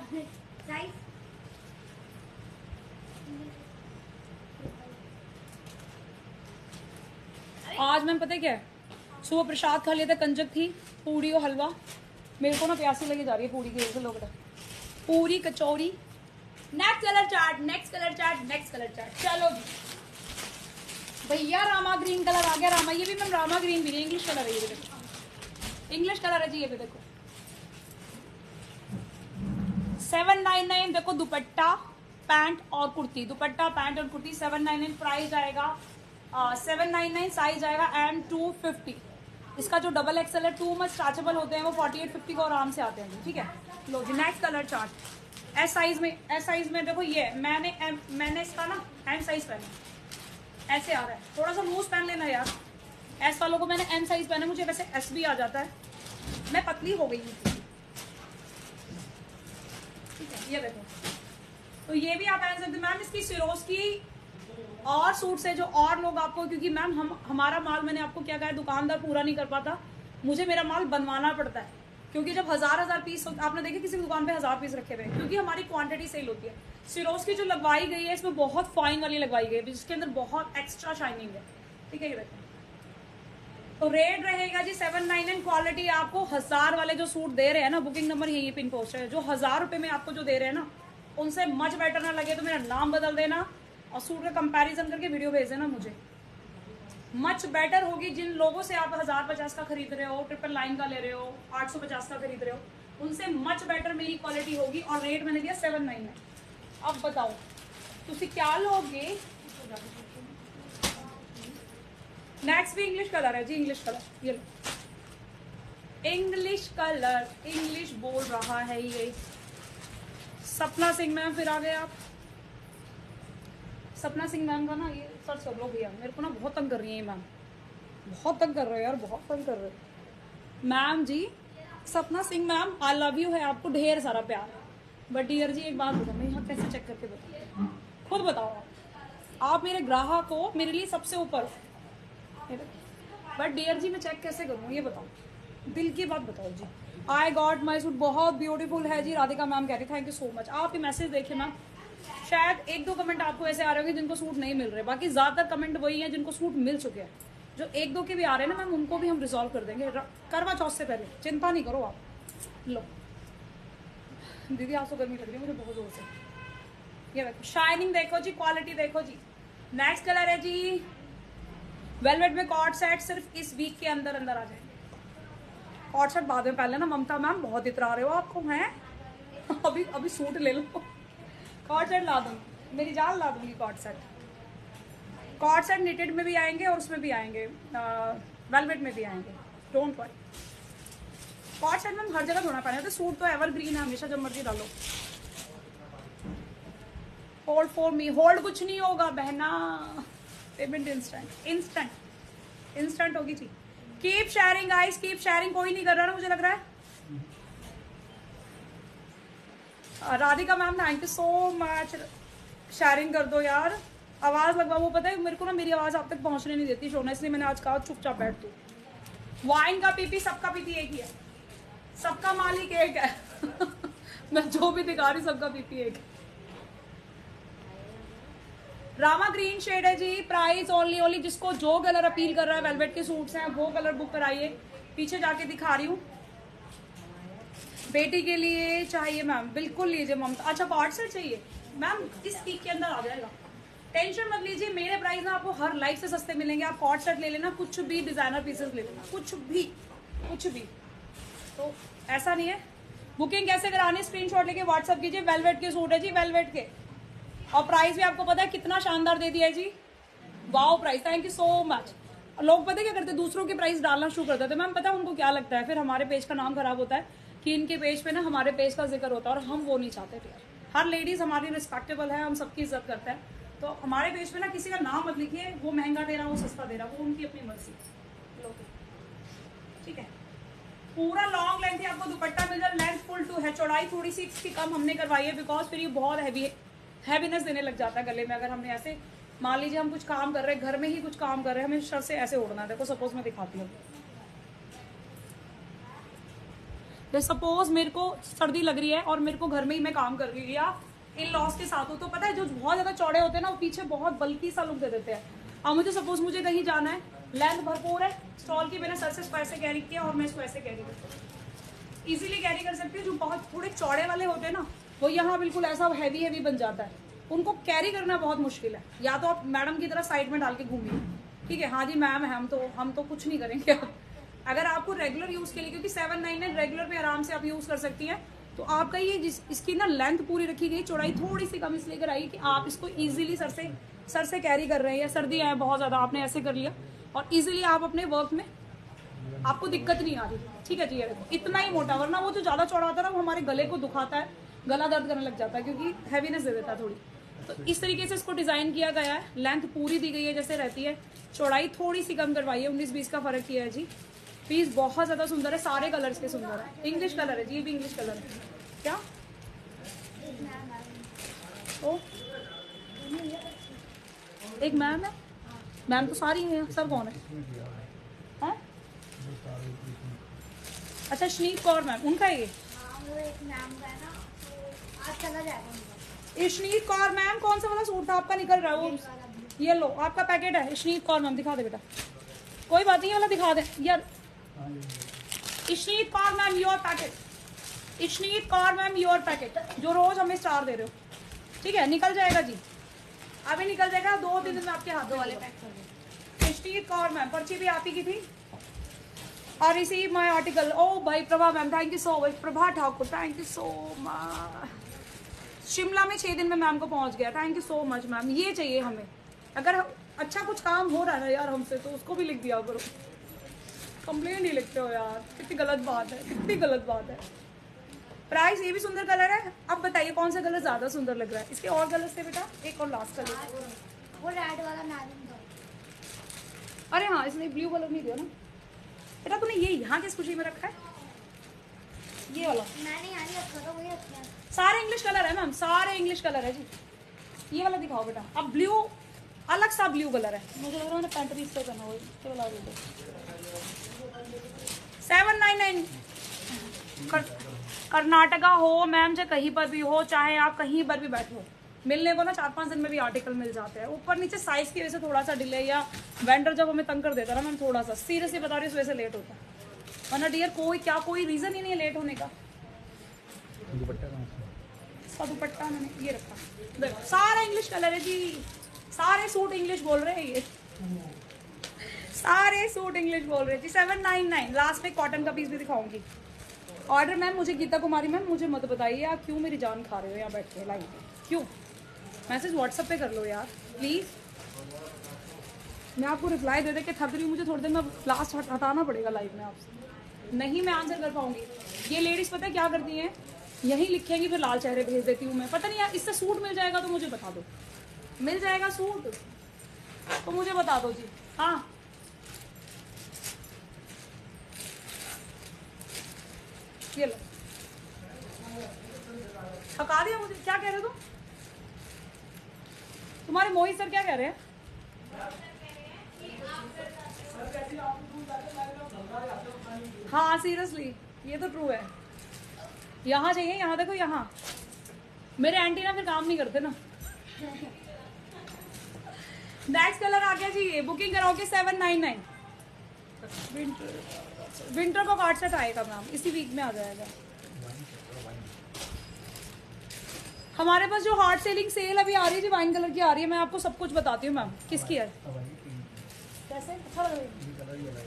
आज मैम पता है क्या है, सुबह प्रसाद खा लिया था, कंजक थी, पूरी और हलवा, मेरे को ना प्यासी लगी जा रही है पूरी की वजह से, लोग पूरी कचौरी। Next colour chart, next colour chart, next colour chart, चलो जी भैया। रामा ग्रीन कलर आ गया, रामा, ये भी मैम रामा ग्रीन भी नहीं, इंग्लिश कलर है ये भी, देखो इंग्लिश कलर है जी ये भी, देखो सेवन नाइन नाइन। देखो दुपट्टा पैंट और कुर्ती, दुपट्टा पैंट और kurti seven nine nine, price आएगा सेवन नाइन नाइन, साइज आएगा एम टू फिफ्टी। इसका जो डबल एक्सएल है, टू मच स्ट्रेचेबल होते हैं वो फोर्टी एट फिफ्टी को आराम से आते हैं, ठीक है। लो जी next colour chart, S size में, एस साइज में देखो ये मैंने एम, मैंने इसका ना एम साइज पहना, ऐसे आ रहा है, थोड़ा सा लूज पहन लेना यार। एस वालों को मैंने एम साइज पहना, मुझे वैसे एस भी आ जाता है, मैं पतली हो गई हूँ, ठीक है। ये देखो, तो ये भी आप पहन सकते मैम। इसकी सिरोज की और सूट से जो और लोग आपको, क्योंकि मैम हम हमारा माल, मैंने आपको क्या कहा है, दुकानदार पूरा नहीं कर पाता, मुझे मेरा माल बनवाना पड़ता है, क्योंकि जब हज़ार हज़ार पीस, आपने देखे किसी दुकान पे हज़ार पीस रखे हुए हैं, क्योंकि हमारी क्वांटिटी सेल होती है। सिरोज की जो लगवाई गई है इसमें बहुत फाइन वाली लगवाई गई है, जिसके अंदर बहुत एक्स्ट्रा शाइनिंग है। ठीक है, ये देखो। तो रेट रहेगा जी सेवन नाइन नाइन। क्वालिटी आपको हज़ार वाले जो सूट दे रहे हैं ना, बुकिंग नंबर यही पिन पोस्ट है, जो हज़ार रुपये में आपको जो दे रहे हैं ना, उनसे मच बेटर ना लगे तो मेरा नाम बदल देना और सूट का कंपैरिजन करके वीडियो भेज देना मुझे। मच बेटर होगी जिन लोगों से आप हज़ार पचास का खरीद रहे हो, ट्रिपल लाइन का ले रहे हो, आठ सौ पचास का खरीद रहे हो, उनसे मच बेटर मेरी क्वालिटी होगी। और रेट मैंने दिया सेवन नाइन नाइन। अब बताओ तुसी क्या लोगे। नेक्स्ट भी इंग्लिश कलर है जी, इंग्लिश कलर, ये लो इंग्लिश कलर, इंग्लिश बोल रहा है ये। सपना सिंह मैम फिर आ गए आप। सपना सिंह मैम का ना ये सर्च कर लो भैया, मेरे को ना बहुत तंग कर रही है मैम, बहुत तंग कर रहे हो यार, बहुत तंग कर रहे हो मैम जी। Sapna Singh ma'am I love you है, आपको ढेर सारा प्यार। बट डियर जी एक बात बताओ, मैं यहाँ कैसे चेक करके बताऊँ, खुद बताओ आप, आप मेरे ग्राहक को मेरे लिए सबसे ऊपर। बट डियर जी मैं चेक कैसे करूँ ये बताओ, दिल की बात बताओ जी। आई गॉट माई सूट, बहुत ब्यूटीफुल है जी, राधिका मैम कह रही, थैंक यू सो मच। आप ये मैसेज देखिए मैम, शायद एक दो कमेंट आपको ऐसे आ रहे होंगे जिनको सूट नहीं मिल रहे, बाकी ज़्यादातर कमेंट वही हैं जिनको सूट मिल चुके हैं। जो एक दो के भी आ रहे हैं ना मैम, उनको भी हम रिजॉल्व कर देंगे करवा चौथ से पहले, चिंता नहीं करो आप। लो दीदी आपको गर्मी लग रही है मुझे बहुत जोर से। ये देखो शाइनिंग देखो जी, क्वालिटी देखो जी। नेक्स्ट कलर है जी वेलवेट में कॉर्ड सेट, सिर्फ इस वीक के अंदर अंदर आ जाएंगे। कॉर्ड सेट बाद में पहले ना ममता मैम बहुत इतरा रहे हो आपको हैं अभी अभी सूट ले लो। कॉर्ड सेट ला दूंगी, मेरी जान ला दूंगी cord set. Cord set knitted में भी आएंगे और उसमें भी आएंगे, वेलवेट में भी आएंगे, डोंट वरी। कॉर्ड सेट में हर जगह धोना पड़ेगा, तो सूट तो एवरग्रीन है, हमेशा जब मर्जी डालो। होल्ड फॉर मी, होल्ड कुछ नहीं होगा बहना, पेमेंट इंस्टेंट इंस्टेंट इंस्टेंट होगी जी। Keep sharing guys, keep sharing. कोई नहीं कर रहा ना मुझे लग रहा है। Radhika ma'am thank you so much, sharing कर दो यार। आवाज़ लगवा, वो पता है मेरे को ना मेरी आवाज़ आप तक पहुंचने नहीं देती शोना, इसलिए मैंने आज कहा चुपचाप बैठ तू। वाइन का पीपी, सबका पीपी एक ही है, सबका मालिक एक है मैं जो भी दिखा रही सबका पीपी एक है। रामा ग्रीन शेड है जी, प्राइस ओनली ओनली, जिसको जो कलर अपील कर रहा है, वेलवेट के सूट्स हैं वो कलर बुक कराइए। पीछे जाके दिखा रही हूँ, बेटी के लिए चाहिए मैम, बिल्कुल लीजिए ममता। अच्छा कॉर्ड सेट चाहिए मैम, इस वीक के अंदर आ जाएगा, टेंशन मत लीजिए। मेरे प्राइस ना आपको हर लाइफ से सस्ते मिलेंगे। आप कॉर्ड सेट ले लेना, कुछ भी डिजाइनर पीसेस ले लेना, कुछ भी कुछ भी, तो ऐसा नहीं है। बुकिंग कैसे करानी, स्क्रीनशॉट लेके व्हाट्सअप कीजिए। वेलवेट के सूट है जी, वेलवेट के, और प्राइस भी आपको पता है कितना शानदार दे दिया है जी, wow price, thank you so much. लोग पता है क्या करते, दूसरों के प्राइस डालना शुरू कर देते, मैम पता है उनको क्या लगता है, फिर हमारे पेज का नाम खराब होता है कि इनके पेज पे ना हमारे पेज का जिक्र होता है, और हम वो नहीं चाहते यार। हर लेडीज हमारी रिस्पेक्टेबल है, हम सबकी इज्जत करते हैं, तो हमारे पेज पे ना किसी का नाम मत लिखिए, वो महंगा दे रहा वो सस्ता दे रहा, वो उनकी अपनी मर्जी। ठीक है, पूरा लॉन्ग लेंथ ही आपको दुपट्टा मिल जाए, लेंथ फुल टू है, चौड़ाई थोड़ी सी इसकी कम हमने करवाई है, बिकॉज फिर ये बहुत हैवी हैवीनेस देने लग जाता है गले में। अगर हमने ऐसे मान लीजिए हम कुछ काम कर रहे हैं, घर में ही कुछ काम कर रहे हैं, हमें शर्ट से ऐसे ओढ़ना है। देखो सपोज मैं दिखाती हूँ, सपोज मेरे को सर्दी लग रही है और मेरे को घर में ही मैं काम कर रही हूँ या इन लॉस के साथ हो, तो पता है जो बहुत ज्यादा चौड़े होते हैं ना, वो पीछे बहुत बल्कि सा लुक दे देते हैं। अब मुझे सपोज मुझे कहीं जाना है, लेंथ भरपूर है स्टॉल की, मैंने सर से इसको ऐसे कैरी किया और मैं इसको ऐसे कैरी करती हूँ, इजीली कैरी कर सकती हूँ। जो बहुत थोड़े चौड़े वाले होते हैं ना, वो यहाँ बिल्कुल ऐसा हैवी हैवी बन जाता है, उनको कैरी करना बहुत मुश्किल है। या तो आप मैडम की तरह साइड में डाल के घूमिए, ठीक है, हाँ जी मैम हम तो हम तो कुछ नहीं करेंगे। अगर आपको रेगुलर यूज के लिए, क्योंकि सेवन नाइन नाइन रेगुलर में आराम से आप यूज कर सकती हैं, तो आपका ये जिस इसकी ना लेंथ पूरी रखी गई, चौड़ाई थोड़ी सी कम इसलिए कराई कि आप इसको इजीली सर से सर से कैरी कर रहे हैं, या सर्दी है बहुत ज्यादा आपने ऐसे कर लिया और इजीली आप अपने वर्क में आपको दिक्कत नहीं आ रही। ठीक है जी, ये देखो इतना ही मोटा, वरना वो जो ज्यादा चौड़ा होता है ना, वो हमारे गले को दुखाता है, गला दर्द करने लग जाता है, क्योंकि हैवीनेस दे देता है थोड़ी। तो इस तरीके से इसको डिजाइन किया गया है, लेंथ पूरी दी गई है जैसे रहती है, चौड़ाई थोड़ी सी कम करवाई है, उन्नीस बीस का फर्क किया है जी। पीस बहुत ज्यादा सुंदर है, सारे कलर्स के सुंदर है। इंग्लिश कलर है जी, ये भी इंग्लिश कलर है। क्या ओ एक मैम है, मैम तो सारी हैं, सर कौन है, है? अच्छा शनीत कौर मैम उनका ये हाँ वो एक मैम का है ना, तो आज चला जाएगा उनका। इशनीत कौर मैम कौन सा वाला सूट था आपका निकल रहा है वो? यही वाला भी। ये लो आपका पैकेट है। इशनीत कौर मैम दिखा दे बेटा, कोई बात नहीं, ये वाला दिखा दे यार। Ishneet Kaur ma'am your packet, Ishneet Kaur ma'am your packet, जो रोज हमें स्टार दे रहे हो, ठीक है निकल जाएगा जी, अभी निकल जाएगा, दो तीन दिन में आपके हाथ वाले पैक कर दो। इशनीत कौर मैम पर्ची भी आप ही की थी। और रिसीव माई आर्टिकल, ओ भाई Prabha ma'am thank you so much, Prabha Thakur thank you so much. Shimla में छः दिन में मैम को पहुंच गया, thank you so much ma'am. ये चाहिए हमें, अगर अच्छा कुछ काम हो रहा है ना यार हमसे तो उसको भी लिख दिया करो, कंप्लेंट ही लिखते हो यार, कितनी गलत बात है, कितनी गलत बात है। प्राइस ये भी सुंदर कलर है, अब बताइए कौन सा कलर ज़्यादा सुंदर लग रहा है? इसके और कलर से बेटा एक और लास्ट कलर, वो रेड वाला मैरून था। अरे हाँ इसने ब्लू कलर नहीं दिया ना बेटा, तूने ये यहाँ किस खुशी में रखा है? ये वाला मैंने यहाँ नहीं रखा था, वही रखा है। सारे इंग्लिश कलर है मैम, सारे इंग्लिश कलर है जी। ये वाला दिखाओ बेटा, अब ब्लू अलग सा ब्लू कलर है, मुझे लग रहा है पैंट भी इससे करना, वही वाला सेवन नाइन नाइन। कर्नाटका हो मैम, चाहे कहीं पर भी हो, चाहे आप कहीं पर भी बैठे हो, मिलने को ना चार पांच दिन में भी आर्टिकल मिल जाते हैं। ऊपर नीचे साइज की वजह से थोड़ा सा डिले, या वेंडर जब हमें तंग कर देता है ना मैम थोड़ा सा, सीरियसली बता रही हूँ, इस वजह से लेट होता है, वरना डियर कोई क्या कोई रीजन ही नहीं है लेट होने का। इसका दुपट्टा मैंने ये रखा, देखो सारा इंग्लिश कलर है जी, सारे सूट इंग्लिश बोल रहे हैं ये, सारे सूट इंग्लिश बोल रहे हैं जी। सेवन नाइन नाइन लास्ट में कॉटन का पीस भी दिखाऊंगी। ऑर्डर मैम मुझे गीता कुमारी मैम मुझे मत बताइए आप क्यों मेरी जान खा रहे हो यहाँ बैठ के लाइव में, क्यों? मैसेज व्हाट्सएप पे कर लो यार प्लीज़, मैं आपको रिप्लाई दे दे के थक रही हूँ, मुझे थोड़ी देर में लास्ट हटाना पड़ेगा लाइव में आपसे, नहीं मैं आंसर कर पाऊंगी। ये लेडीज़ पता है क्या करती हैं, यहीं लिखेंगी फिर लाल चेहरे भेज देती हूँ मैं, पता नहीं यार इससे सूट मिल जाएगा तो मुझे बता दो, मिल जाएगा सूट तो मुझे बता दो जी। हाँ ये लो, थका दिया मुझे, क्या कह रहे हो तुम? तुम्हारे मोहित सर क्या कह रहे हैं? हाँ सीरियसली ये तो ट्रू है, यहाँ चाहिए, यहाँ देखो यहाँ मेरे आंटी ना फिर काम नहीं करते ना। नेक्स्ट कलर आ गया जी, ये बुकिंग कराओगे seven nine nine. Winter winter का कार्ड सेट आएगा मैम, इसी वीक में आ जाएगा। हमारे पास जो हार्ड सेलिंग सेल अभी आ रही है जी, वाइन कलर की आ रही है, मैं आपको सब कुछ बताती हूँ मैम किसकी है, कैसे अच्छा लग रहा है,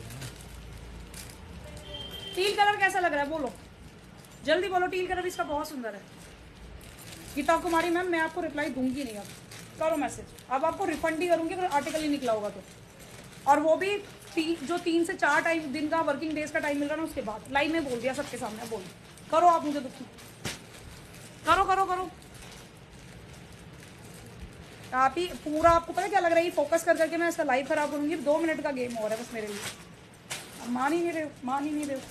टील कलर कैसा लग रहा है बोलो, जल्दी बोलो, टील कलर इसका बहुत सुंदर है। गीता कुमारी मैम मैं आपको रिप्लाई दूंगी नहीं, अब करो मैसेज, अब आपको रिफंड ही करूंगी अगर आर्टिकल ही निकला होगा तो, और वो भी ती, जो तीन से चार टाइम दिन का वर्किंग डेज का टाइम मिल रहा है ना उसके बाद, लाइव में बोल दिया सबके सामने, बोल करो आप मुझे दुखी, करो करो करो आप ही पूरा। आपको पता है क्या लग रहा है, फोकस कर करके मैं इसका लाइव खराब करूंगी, दो मिनट का गेम हो रहा है बस मेरे लिए, अब मान ही नहीं रहे हो, मान ही नहीं रहे हो।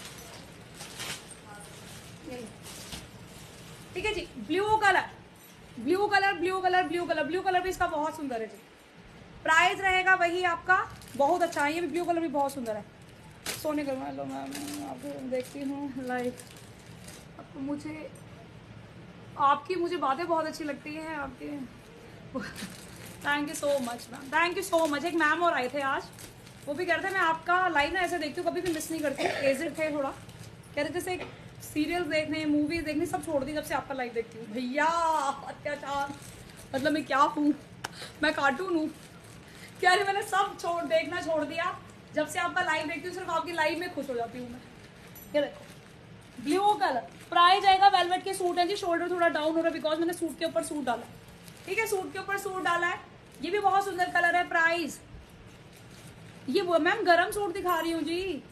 ठीक है जी, blue colour blue colour blue colour blue colour blue colour भी इसका बहुत सुंदर है जी, प्राइस रहेगा वही आपका, बहुत अच्छा है, ये भी ब्लू कलर भी बहुत सुंदर है। सोने कर लो मैम आपको देखती हूँ लाइव, आपको मुझे आपकी मुझे बातें बहुत अच्छी लगती है आपकी, thank you so much ma'am, thank you so much. एक मैम और आए थे आज, वो भी कह रहे थे मैं आपका लाइव ना ऐसे देखती हूँ, कभी भी मिस नहीं करती, एजेड थे थोड़ा, कह रहे जैसे सीरियल्स देखने मूवीज देखने सब छोड़ दी जब से आपका लाइव देखती हूँ। भैया अत्याचार, मतलब मैं क्या हूँ, मैं कार्टून हूँ क्या? मैंने सब छोड़ देखना छोड़ दिया जब से आपका लाइव देखती हूँ, सिर्फ आपकी लाइव में खुश हो जाती हूँ मैं। ये देखो ब्लू कलर, प्राइस आएगा, वेलवेट के सूट है जी, शोल्डर थोड़ा डाउन हो रहा है बिकॉज मैंने सूट के ऊपर सूट डाला है, ठीक है सूट के ऊपर सूट डाला है, ये भी बहुत सुंदर कलर है। प्राइस ये वो मैम गरम सूट दिखा रही हूँ जी।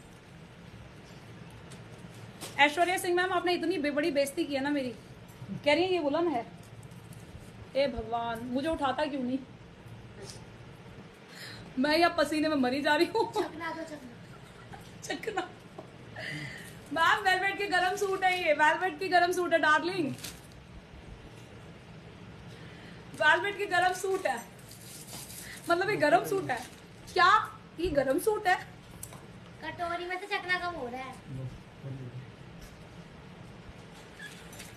ऐश्वर्या सिंह मैम आपने इतनी बड़ी बेइज्जती की है ना मेरी, कह रही है ये वुलन है, ए भगवान मुझे उठाता क्यों नहीं, मैं या पसीने में मरी जा रही हूँ। चकना तो चकना चकना मैम वेलवेट के गरम सूट है, ये वेलवेट की गरम सूट है डार्लिंग, वेलवेट की गरम सूट है, मतलब ये गरम सूट है क्या? ये गरम सूट है, कटोरी में से चकना कम हो रहा है।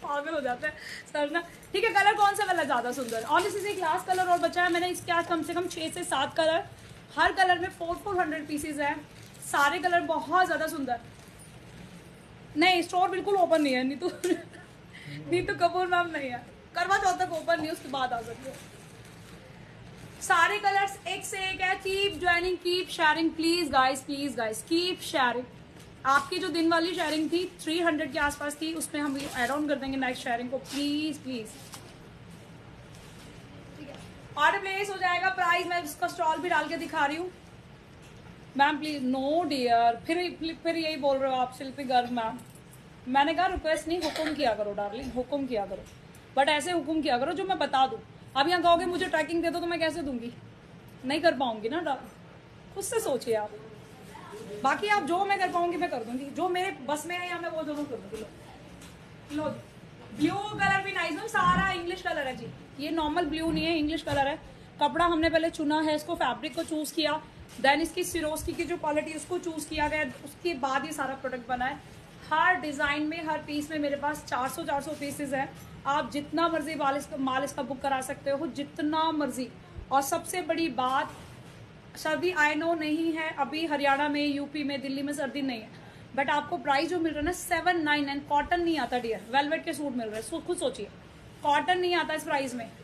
पागल हो जाता है सर ना। ठीक है, कलर कौन सा वाला ज़्यादा सुंदर है? ऑनेस्टली से क्लास कलर और बचा है। मैंने इसके आज कम से कम छः से सात कलर, हर कलर में फोर फोर हंड्रेड पीसीज हैं। सारे कलर बहुत ज़्यादा सुंदर। नहीं, स्टोर बिल्कुल ओपन नहीं है नीतू। नीतू कपूर मैम नहीं है, करवा चौथ तक ओपन नहीं, उसके बाद आ सकते हो। सारे कलर्स एक से एक है। Keep joining, keep sharing please guys, please guys keep sharing. आपकी जो दिन वाली शेयरिंग थी थ्री हंड्रेड के आसपास थी, उसमें हम ऐड ऑन कर देंगे नेक्स्ट शेयरिंग को। प्लीज प्लीज ऑर्डर प्लेस हो जाएगा। प्राइस मैं इसका स्टॉल भी डाल के दिखा रही हूँ। मैम प्लीज नो डियर, फिर फिर यही बोल रहे हो आप शिल्पी गर्ग मैम। मैंने कहा रिक्वेस्ट नहीं, हुक्म किया करो डार्लिंग, हुक्म किया करो, बट ऐसे हुक्म किया करो जो मैं बता दूँ। अब यहाँ कहोगे मुझे ट्रैकिंग दे दो तो मैं कैसे दूंगी? नहीं कर पाऊंगी ना, खुद से सोचिए आप। बाकी आप जो मैं कर पाऊंगी मैं कर दूंगी, जो मेरे बस में है या मैं वो जरूर कर दूंगी। लो लो ब्लू कलर भी नाइस है, सारा इंग्लिश कलर है जी। ये नॉर्मल ब्लू नहीं है, इंग्लिश कलर है। कपड़ा हमने पहले चुना है, इसको फैब्रिक को चूज किया, देन इसकी सिरोस्की की जो क्वालिटी उसको चूज किया गया, उसके बाद ये सारा प्रोडक्ट बना है। हर डिजाइन में, हर पीस में मेरे पास चार सौ चार सौ पीसेज है। आप जितना मर्जी माल इसका माल इसका बुक करा सकते हो, जितना मर्जी। और सबसे बड़ी बात, सर्दी आई नो नहीं है अभी हरियाणा में, यूपी में, दिल्ली में सर्दी नहीं है, बट आपको प्राइस जो मिल रहा है ना सेवन नाइन नाइन। कॉटन नहीं आता डियर, वेलवेट के सूट मिल रहे हैं, खुद सोचिए, कॉटन नहीं आता इस प्राइस में।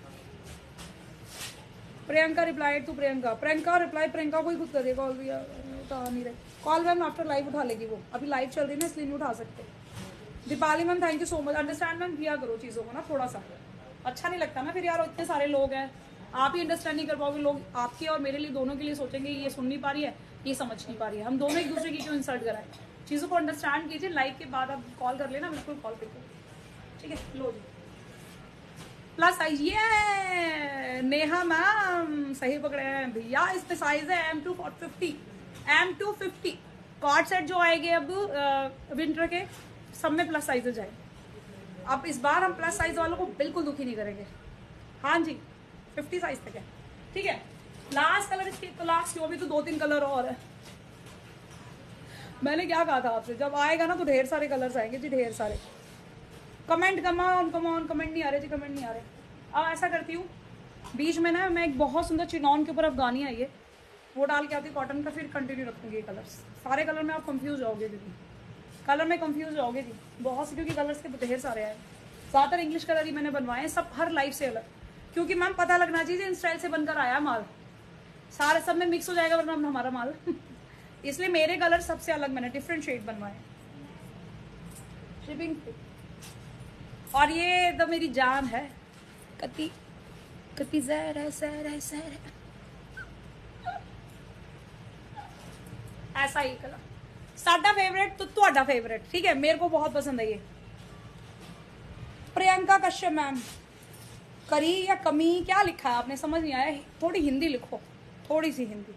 Priyanka reply to Priyanka, Priyanka reply Priyanka को ही खुद कर देगा। कॉल भी उठा नहीं रहे, कॉल मैम आफ्टर लाइव उठा लेगी वो, अभी लाइव चल रही है ना इसलिए नहीं उठा सकते। Deepali ma'am thank you so much. Understand ma'am किया करो चीज़ों को ना, थोड़ा सा अच्छा नहीं लगता ना फिर यार, इतने सारे लोग हैं, आप ही अंडरस्टैंड नहीं कर पाओगे। लोग आपके और मेरे लिए, दोनों के लिए सोचेंगे ये सुन नहीं पा रही है, ये समझ नहीं पा रही है, हम दोनों एक दूसरे की क्यों इंसल्ट कराएं। चीज़ों को अंडरस्टैंड कीजिए। लाइव के बाद आप कॉल कर लेना, बिल्कुल कॉल पिक करो, ठीक है। लो जी प्लस साइज, ये नेहा मैम सही पकड़े हैं भैया। इस पे साइज है M to fifty, M to fifty cord set जो आएंगे अब विंटर के, सब में प्लस साइजेज आए। अब इस बार हम प्लस साइज वालों को बिल्कुल दुखी नहीं करेंगे। हाँ जी, फिफ्टी साइज तक है, ठीक है। लास्ट कलर इसके, तो लास्ट क्यों, भी तो दो तीन कलर और है। मैंने क्या कहा था आपसे, जब आएगा ना तो ढेर सारे कलर्स आएंगे जी, ढेर सारे। कमेंट कमान कमान कमेंट नहीं आ रहे जी, कमेंट नहीं आ रहे। अब ऐसा करती हूँ, बीच में ना मैं एक बहुत सुंदर चिनॉन के ऊपर अफगानी आई है, वो डाल के आती हूँ कॉटन का, फिर कंटिन्यू रखूँगी ये कलर्स। सारे कलर में आप कंफ्यूज जाओगे दीदी, कलर में कंफ्यूज जाओगे जी बहुत से, क्योंकि कलर्स के ढेर सारे आए। ज़्यादातर इंग्लिश कलर ही मैंने बनवाए हैं, सब हर लाइफ से अलग, क्योंकि मैम पता लगना चाहिए इन स्टाइल से बनकर आया माल, सारे सब में मिक्स हो जाएगा वरना हमारा माल। इसलिए मेरे कलर सबसे अलग मैंने डिफरेंट शेड बनवाए। शिपिंग और ये तो मेरी जान है, कति कति ज़हर है, सहर है, सहर है। ऐसा ही कलर साडा फेवरेट तो ਤੁਹਾਡਾ फेवरेट, ठीक है, मेरे को बहुत पसंद है ये। प्रियंका कश्यप मैम, करी या कमी क्या लिखा है आपने, समझ नहीं आया, थोड़ी हिंदी लिखो, थोड़ी सी हिंदी।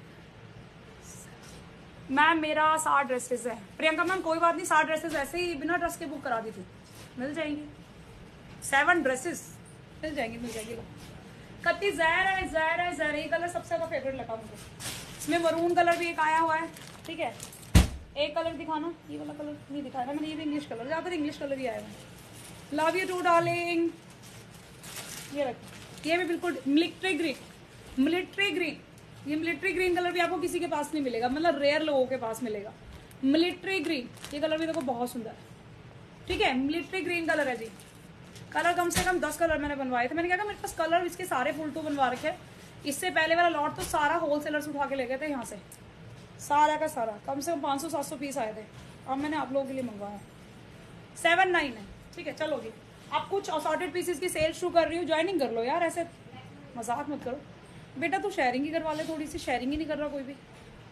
मैम मेरा साठ ड्रेसेस है। प्रियंका मैम कोई बात नहीं, साठ ड्रेसेस ऐसे ही बिना ड्रेस के बुक करा दी थी, मिल जाएंगी। सेवन ड्रेसेस मिल जाएंगी, मिल जाएंगी। कति जहर है, जहर है, जहर, ये कलर सबसे ज्यादा फेवरेट लगा मुझे। इसमें मरून कलर भी एक आया हुआ है, ठीक है। एक कलर दिखाना, ये वाला कलर नहीं दिखाया मैंने, ये भी इंग्लिश कलर, ज्यादातर इंग्लिश कलर ही आया हुआ। Love you too darling. ये रखो, ये भी बिल्कुल मिलिट्री ग्रीन, मिलिट्री ग्रीन, ये मिलिट्री ग्रीन कलर भी आपको किसी के पास नहीं मिलेगा, मतलब रेयर लोगों के पास मिलेगा। मिलिट्री ग्रीन, ये कलर भी देखो बहुत सुंदर है, ठीक है। मिलिट्री ग्रीन कलर है जी। कलर कम से कम दस कलर मैंने बनवाए थे। मैंने कहा मेरे पास कलर इसके सारे फुल टू बनवा रखे हैं। इससे पहले वाला लॉट तो सारा होलसेलर्स उठा के ले गए थे यहाँ से, सारा का सारा, कम से कम पाँच सौ सात सौ पीस आए थे। अब मैंने आप लोगों के लिए मंगवाया। सेवन नाइन है, ठीक है। चलो जी, आप कुछ असॉर्टेड पीसेस की सेल शुरू कर रही हूँ, ज्वाइनिंग कर लो यार, ऐसे मजाक मत करो। बेटा तू शेयरिंग ही करवा ले थोड़ी सी, शेयरिंग ही नहीं कर रहा कोई भी,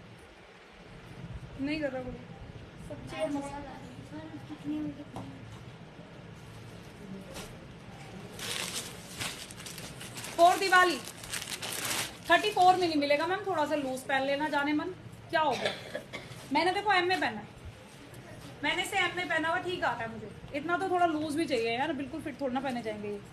नहीं कर रहा कोई सच्ची। फोर दिवाली थर्टी फोर में नहीं मिलेगा मैम, थोड़ा सा लूज पहन लेना, जाने मन क्या हो गया। मैंने देखो एम में पहना है, मैंने से एम में पहना हुआ ठीक आता है मुझे, इतना तो थोड़ा लूज भी चाहिए यार, बिल्कुल फिट थोड़ा ना पहने जाएंगे ये।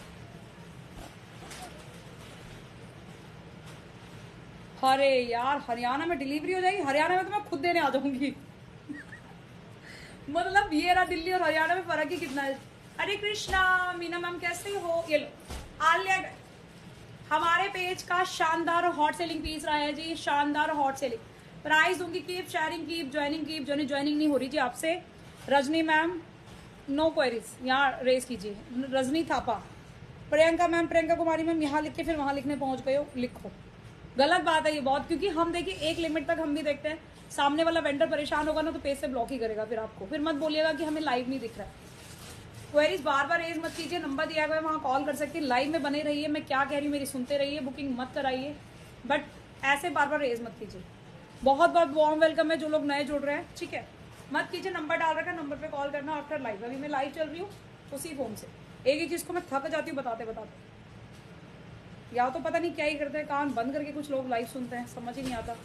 अरे यार हरियाणा में डिलीवरी हो जाएगी, हरियाणा में तो मैं खुद देने आ जाऊंगी। मतलब ये रहा, दिल्ली और हरियाणा में फर्क ही कितना है। हरे कृष्णा। मीना मैम कैसे हो? ये लो आलिया, हमारे पेज का शानदार हॉट सेलिंग पीस रहा है जी, शानदार हॉट सेलिंग। प्राइस दूंगी, keep sharing, keep joining, keep joining. Joining नहीं हो रही जी आपसे। रजनी मैम नो क्वेरीज, यहाँ रेस कीजिए। रजनी थापा, प्रियंका मैम, प्रियंका कुमारी मैम, यहाँ लिख के फिर वहां लिखने पहुंच गए हो, लिखो। गलत बात है ये बहुत, क्योंकि हम देखिए एक लिमिट तक हम भी देखते हैं, सामने वाला वेंडर परेशान होगा ना तो पेज से ब्लॉक ही करेगा फिर आपको, फिर मत बोलिएगा कि हमें लाइव नहीं दिख रहा है। क्वेरीज बार बार रेज मत कीजिए, नंबर दिया गया है वहाँ कॉल कर सकती है। लाइव में बने रहिए, मैं क्या कह रही हूँ मेरी सुनते रहिए, बुकिंग मत कराइए, बट ऐसे बार बार रेज मत कीजिए। बहुत बहुत वार्म वेलकम है जो लोग नए जुड़ रहे हैं, ठीक है, मत कीजिए। नंबर डाल रखा, नंबर पे कॉल करना आफ्टर लाइव। अभी मैं लाइव चल रही हूँ उसी फोन से, एक ही चीज को मैं थक जाती हूँ बताते बताते, या तो पता नहीं क्या ही करते हैं, कान बंद करके कुछ लोग लाइव सुनते हैं, समझ ही नहीं आता।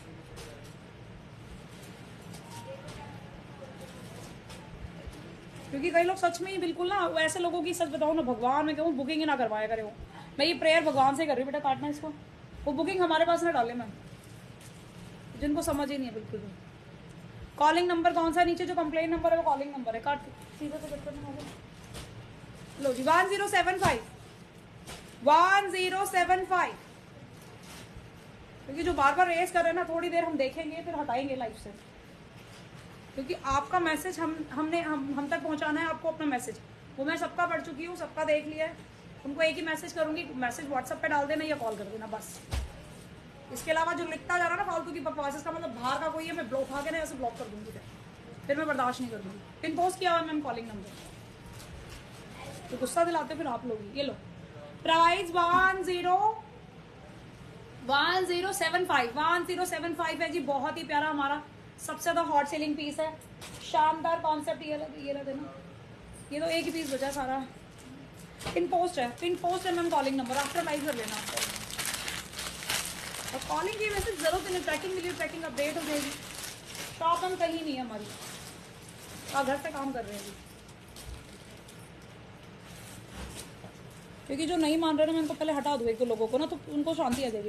क्योंकि कई लोग सच में ही बिल्कुल ना, ऐसे लोगों की सच बताओ ना, भगवान में कहूँ बुकिंग ही ना करवाया करे वो। मैं ये प्रेयर भगवान से कर रही हूँ, बेटा काटना इसको, वो बुकिंग हमारे पास ना डाले मैम, जिनको समझ ही नहीं है बिल्कुल भी। कॉलिंग नंबर कौन सा नीचे जो कंप्लेन नंबर है वो कॉलिंग नंबर है, काट सीधा तो कट करना होगा। लो जी one zero seven five one zero seven five. क्योंकि जो बार बार रेस कर रहे हैं ना, थोड़ी देर हम देखेंगे फिर हटाएंगे लाइव से, क्योंकि आपका मैसेज हम हमने हम हम तक पहुंचाना है आपको अपना मैसेज। वो मैं सबका पढ़ चुकी हूँ, सबका देख लिया है, उनको एक ही मैसेज करूंगी, मैसेज व्हाट्सएप पे डाल देना या कॉल कर देना बस। इसके अलावा जो लिखता जा रहा ना फालतू की बकवास, का मतलब बाहर का कोई है, मैं ब्लॉक उठा के ना ऐसे ब्लॉक कर दूंगी, फिर मैं बर्दाश्त नहीं कर दूंगी। पिन पोस्ट किया हुआ मैम कॉलिंग नंबर, तो गुस्सा दिलाते फिर आप लोग। ये लो price one zero one zero seven five one zero seven five है जी, बहुत ही प्यारा, हमारा सबसे ज्यादा हॉट सेलिंग पीस है, शानदार कॉन्सेप्ट। ये लगे ये लगे ना, ये तो एक ही पीस बचा है सारा। पिन पोस्ट है, पिन पोस्ट है ma'am calling number, after live कर लेना आपको। और कॉलिंग की वैसे जरूरत नहीं, ट्रैकिंग के लिए ट्रैकिंग अपडेट हो जाएगी। शॉप हम कहीं नहीं है हमारी, और घर से काम कर रहे हैं, क्योंकि जो नहीं मान रहे ना मैं उनको पहले हटा दूँ एक दो लोगों को ना, तो उनको शांति आ जाएगी।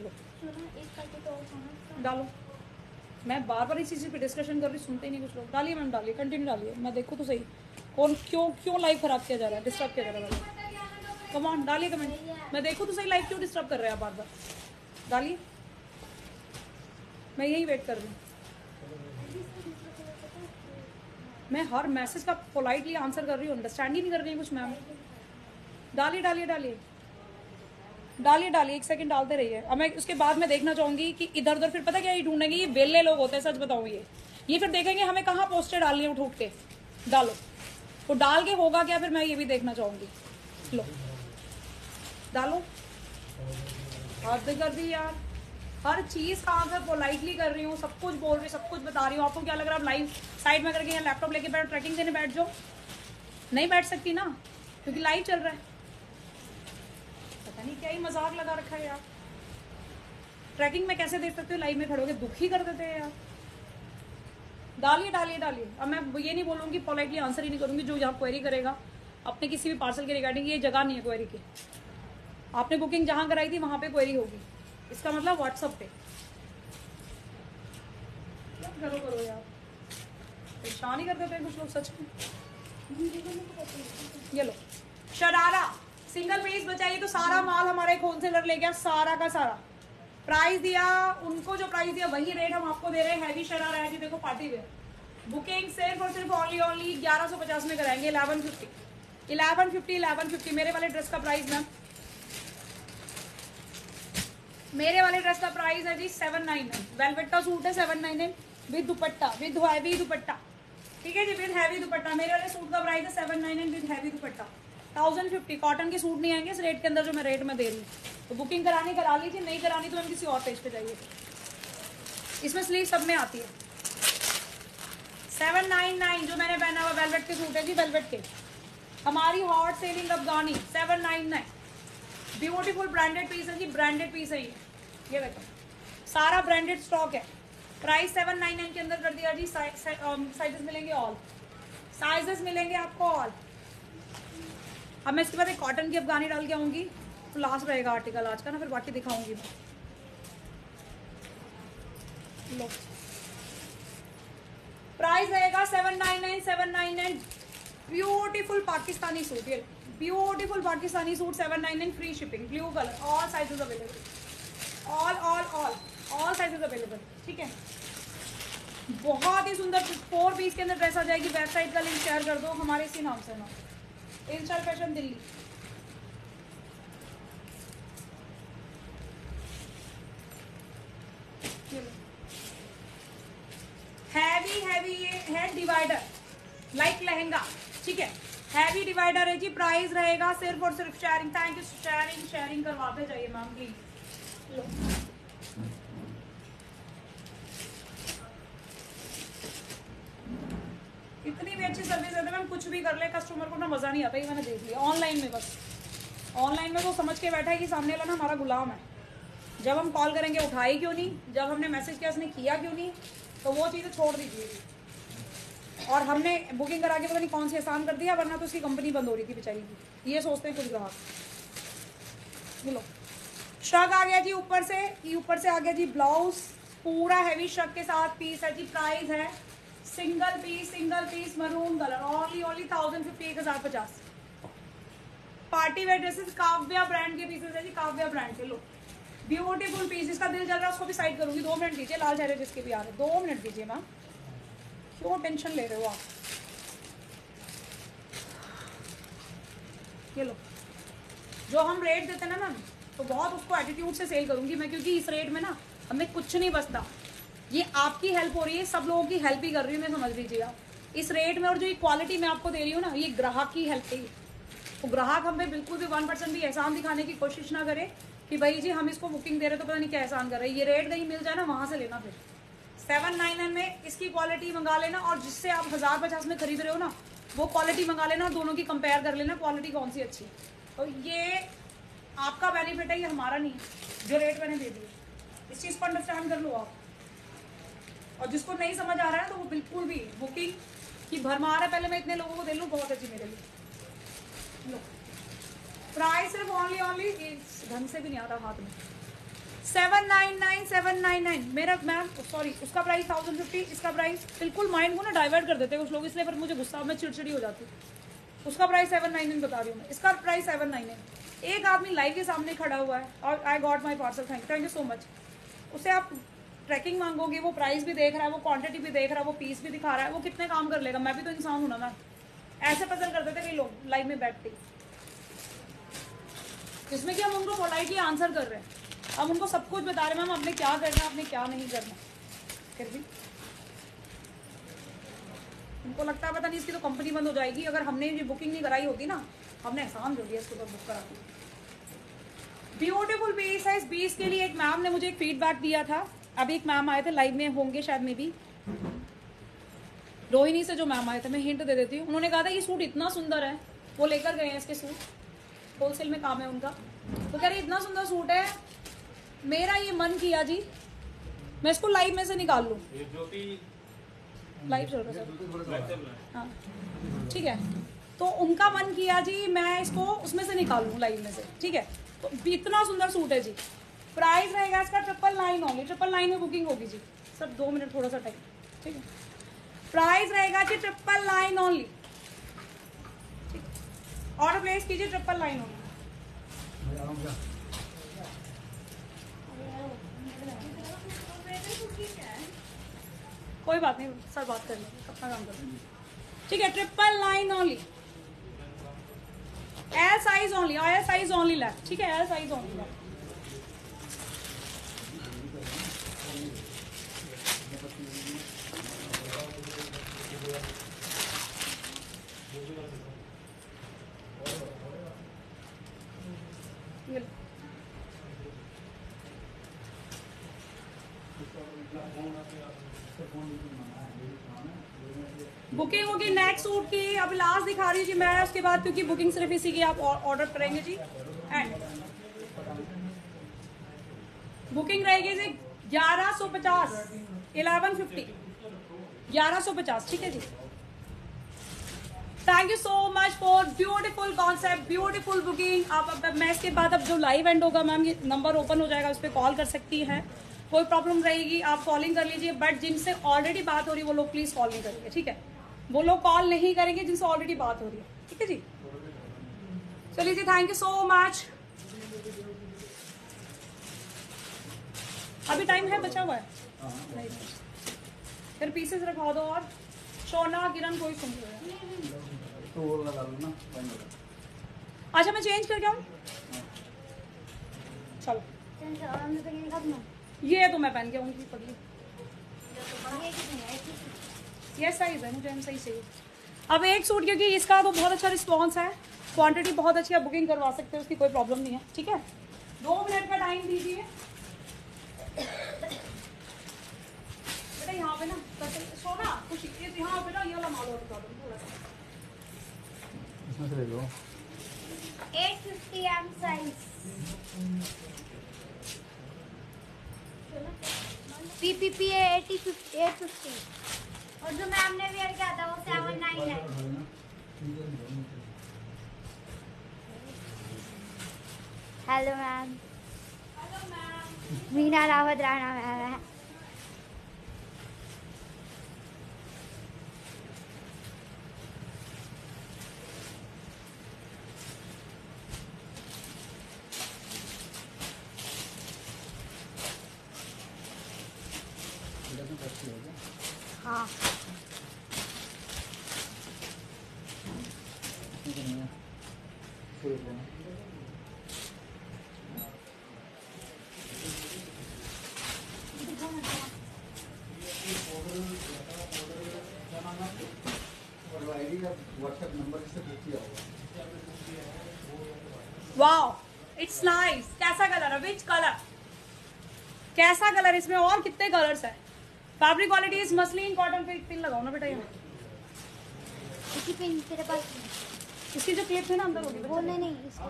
लोग डालो, मैं बार बार इसी चीज़ पे डिस्कशन कर रही, सुनते ही नहीं कुछ लोग। डालिए मैम डालिए, कंटिन्यू डालिए, मैं देखूँ तो सही कौन क्यों क्यों लाइव खराब किया जा रहा है, डिस्टर्ब किया जा रहा है। कम ऑन डालिए कमेंट, मैं देखूँ तो सही लाइव क्यों डिस्टर्ब कर रहे हैं आप बार बार। डालिए, मैं यही वेट कर रही हूँ। मैं हर मैसेज का पोलाइटली आंसर कर रही हूँ, अंडरस्टैंड ही नहीं कर रही कुछ मैम। डालिए डालिए डालिए डालिए डालिए, एक सेकंड डालते रहिए। अब मैं उसके बाद मैं देखना चाहूंगी कि इधर उधर फिर पता क्या ये ढूंढेंगे, ये वेले लोग होते हैं सच बताऊँ, ये ये फिर देखेंगे हमें कहाँ पोस्टर डालनी है, उठ उठ के डालो, तो डाल के होगा क्या, फिर मैं ये भी देखना चाहूंगी। लो डालो, हद कर दी यार, हर चीज का आंसर पोलाइटली कर रही हूँ, सब कुछ बोल रही हूँ, सब कुछ बता रही हूँ। आपको क्या लग रहा है आप लाइव साइड में करके यहाँ लैपटॉप लेके बैठ ट्रैकिंग देने बैठ जाओ? नहीं बैठ सकती ना, क्योंकि लाइव चल रहा है। पता नहीं क्या ही मजाक लगा रखा है यार, ट्रैकिंग में कैसे देख सकते हो, लाइव में खड़े होकर दुखी कर देते हैं यार। डालिए डालिए डालिए। अब मैं ये नहीं बोलूँगी, पोलाइटली आंसर ही नहीं करूँगी। जो यहाँ क्वेरी करेगा अपने किसी भी पार्सल के रिगार्डिंग, ये जगह नहीं है क्वेरी की। आपने बुकिंग जहाँ कराई थी वहाँ पे क्वेरी होगी, इसका मतलब व्हाट्सएप पे। क्या करो करो यार, परेशान ही कर देते हैं कुछ लोग सच में। ये लो शरारा सिंगल पीस बचाइए, तो सारा माल हमारा एक होलसेलर ले गया, सारा का सारा। प्राइस दिया उनको, जो प्राइस दिया वही रेट हम आपको दे रहे हैं। हैवी शरारा है जी, देखो पार्टी वेयर। बुकिंग सिर्फ और सिर्फ ओनली ओनली ग्यारह सौ पचास में कराएंगे, eleven fifty eleven fifty eleven fifty मेरे वाले ड्रेस का प्राइस मैम, मेरे वाले ड्रेस का प्राइस है जी सेवन नाइन नाइन। वेलवेट का सूट है seven nine nine with dupatta, with heavy dupatta, ठीक है जी, विद हैवी दुपट्टा। मेरे वाले सूट का प्राइस है seven nine nine with heavy dupatta, thousand fifty. Cotton के सूट नहीं आएंगे इस रेट के अंदर जो मैं रेट में दे रही हूँ। तो बुकिंग करानी करा लीजिए, नहीं करानी तो हम किसी और पेज पे जाइए। इसमें स्लीव सब में आती है। सेवन नाइन नाइन जो मैंने पहना हुआ वेलवेट के सूट है जी, वेलवेट के, हमारी hot selling Afghani seven nine nine. Beautiful branded piece है जी, ब्रांडेड पीस है ये। ये देखो सारा ब्रांडेड स्टॉक है। प्राइस सेवन नाइन नाइन के अंदर कर दिया जी। साइजेस मिलेंगे ऑल, साइजेस मिलेंगे आपको ऑल। अब मैं इसके बाद एक कॉटन की अफगानी डाल के आऊंगी, तो लास्ट रहेगा आर्टिकल आज का ना, फिर बाकी दिखाऊंगी मैं। लो प्राइस रहेगा seven nine nine seven nine nine. Pure beautiful Pakistani suit, ये beautiful Pakistani suit seven nine nine free shipping, blue colour, all sizes available, all all all all sizes available, ठीक है। बहुत ही सुंदर फोर पीस के अंदर ड्रेस आ जाएगी। Website का link share कर दो हमारे इसी नाम से ना, Insta fashion Delhi. Heavy heavy ये है डिवाइडर, लाइक लहंगा, ठीक है। हैवी डिवाइडर है जी। प्राइस रहेगा सिर्फ और सिर्फ sharing, thank you sharing sharing करवाते जाइए मैम प्लीज। लो इतनी भी अच्छी सर्विस है मैम, कुछ भी कर ले कस्टमर को ना मजा नहीं आता। ये मैंने देख लिया ऑनलाइन में, बस ऑनलाइन में वो समझ के बैठा है कि सामने वाला ना हमारा गुलाम है। जब हम कॉल करेंगे उठाए क्यों नहीं, जब हमने मैसेज किया उसने किया क्यों नहीं, तो वो चीज़ें छोड़ दीजिए। और हमने बुकिंग करा के पता नहीं कौन सी आसान कर दिया, वरना तो उसकी कंपनी बंद हो रही थी बेचारी की। ये सोचते हैं कुछ ग्राहक। बोलो श्रग आ गया जी ऊपर से, ये ऊपर से आ गया जी ब्लाउज, पूरा हैवी श्रग के साथ पीस है जी। प्राइस है single piece, single piece maroon colour, only only thousand fifty, एक हजार पचास। Party wear dresses Kavya brand के पीसेस है जी, काव्या ब्रांड के। लो ब्यूटीफुल पीस, इसका दिल जल रहा है उसको भी साइड करूंगी। दो मिनट दीजिए, लाल चेहरे जिसके भी आ रहे हैं, दो मिनट दीजिए मैम, क्यों टेंशन ले रहे हो आप। ये लो, जो हम रेट देते ना मैम, तो बहुत उसको एटीट्यूड से सेल करूंगी मैं, क्योंकि इस रेट में ना हमें कुछ नहीं बचता। ये आपकी हेल्प हो रही है, सब लोगों की हेल्प ही कर रही हूँ मैं, समझ लीजिए आप इस रेट में। और जो ये क्वालिटी मैं आपको दे रही हूँ ना, ये ग्राहक की हेल्प है। तो ग्राहक हमें बिल्कुल भी वन परसेंट भी एहसान दिखाने की कोशिश ना करे कि भाई जी हम इसको बुकिंग दे रहे तो पता नहीं क्या एहसान कर रहे हैं। ये रेट कहीं मिल जाए ना, वहाँ से लेना। फिर सेवन नाइन नाइन में इसकी क्वालिटी मंगा लेना, और जिससे आप हज़ार पचास में खरीद रहे हो ना, वो क्वालिटी मंगा लेना, और दोनों की कंपेयर कर लेना क्वालिटी कौन सी अच्छी। तो ये आपका बेनिफिट है, ये हमारा नहीं है। जो रेट मैंने दे दिया इस चीज़ को अंडरस्टैंड कर लो आप। और जिसको नहीं समझ आ रहा है तो वो बिल्कुल भी बुकिंग की भरमार है। पहले मैं इतने लोगों को दे लूँ, बहुत अच्छी मेरे लिए। लो प्राइस सिर्फ ओनली ओनली ढंग से भी नहीं आता हाथ में, seven nine nine seven nine nine. मेरा मैम सॉरी, उसका प्राइस थाउजेंड फिफ्टी, इसका प्राइस बिल्कुल माइंड को ना डाइवर्ट कर देते हैं कुछ लोग, इसलिए पर मुझे गुस्सा, मैं चिड़चिड़ी हो जाती हूँ। उसका प्राइस सेवन नाइन नाइन बता रही हूँ मैं, इसका प्राइस सेवन नाइन नाइन। एक आदमी लाइव के सामने खड़ा हुआ है और I got my parcel, thank thank you so much. उससे आप ट्रैकिंग मांगोगे, वो प्राइस भी देख रहा है, वो क्वांटिटी भी देख रहा है, वो पीस भी दिखा रहा है, वो कितने काम कर लेगा। मैं भी तो इंसान हूं ना मैम। ऐसे पसंद कर देते कई लोग लाइव में बैठते, इसमें कि हम उनको पोलाइटली आंसर कर रहे हैं, हम उनको सब कुछ बता रहे हैं मैम आपने क्या करना, आपने क्या नहीं करना। फिर भी उनको लगता है पता नहीं इसकी तो कंपनी बंद हो जाएगी। अगर हमने ये बुकिंग नहीं कराई होती ना, हमने एहसान जो दिया इसको तो बुक करा दी। ब्यूटीफुल पीस है। इस पीस के लिए एक मैम ने मुझे एक फीडबैक दिया था, अभी एक मैम आए थे लाइव में होंगे शायद में भी, रोहिणी से जो मैम आए थे, मैं हिंट दे देती हूँ। उन्होंने कहा था ये सूट इतना सुंदर है, वो लेकर गए हैं इसके सूट, होलसेल में काम है उनका। तो कह रहे इतना सुंदर सूट है, मेरा ये मन किया जी मैं इसको लाइव में से निकाल लूँ। लाइव चल रहा है, हाँ ठीक है। तो उनका मन किया जी मैं इसको उसमें से निकाल लूँ लाइव में से, ठीक है। तो इतना सुंदर सूट है जी। प्राइस रहेगा इसका triple nine only, triple nine में बुकिंग होगी जी। सर दो मिनट थोड़ा सा टाइम, ठीक है। प्राइस रहेगा जी triple nine only, order place कीजिए ट्रिपल नाइन ओनली। कोई बात नहीं सर, बात कर लेंगे, अपना काम कर लेंगे, ठीक है। Triple nine only, L size only, L size only left, ठीक है। L size only left. Booking होगी नेक्स्ट सूट की, अब लास्ट दिखा रही हूँ जी मैं, उसके बाद क्योंकि बुकिंग सिर्फ इसी की आप ऑर्डर करेंगे जी। एंड बुकिंग रहेगी जी ग्यारह सौ पचास, इलेवन फिफ्टी, ग्यारह सौ पचास, ठीक है जी। Thank you so much for beautiful concept, beautiful booking. आप अब मैं इसके बाद अब जो लाइव एंड होगा मैम, ये नंबर ओपन हो जाएगा, उस पर कॉल कर सकती हैं, कोई प्रॉब्लम रहेगी आप कॉलिंग कर लीजिए। बट जिनसे ऑलरेडी बात हो रही है वो लोग प्लीज कॉल नहीं करिए, ठीक है। वो लोग कॉल नहीं करेंगे जिनसे ऑलरेडी बात हो रही है, ठीक है जी। चलिए जी, थैंक यू सो मच। अभी टाइम है, बचा हुआ है? नहीं, फिर पीसेस रखवा दो। और शोना किरण कोई सुन रहा तो वो लगा लो ना। अच्छा, मैं चेंज करके आऊँ? चलो, ये तो मैं पहन के आऊँगी पगली। ये साइज है, मुझे एम साइज चाहिए। अब एक सूट, क्योंकि इसका तो बहुत अच्छा रिस्पॉन्स है, क्वांटिटी बहुत अच्छी है, बुकिंग करवा सकते हैं, उसकी कोई प्रॉब्लम नहीं है, ठीक है। दो मिनट का टाइम दीजिए बेटा। यहाँ पे ना सोना कुछ यहाँ पे ना ये वाला माल और थोड़ा सा इसमें से ले लो। Eight fifty M size. P P P है एटी फिफ्टी एट फिफ्टी। और जो मैम ने वेयर किया था वो सेवन नाइन है। Hello ma'am. Hello ma'am. Meena Rawat Rana ma'am है। हाँ वाओ, इट्स नाइस। कैसा कलर है? Which colour? कैसा कलर? इसमें और कितने कलर्स है? Fabric quality is muslin cotton. पे पिन लगाओ ना बेटा। यहाँ इसकी पिन तेरे पास इसकी जो क्लिप है ना अंदर होगी वो नहीं नहीं इसके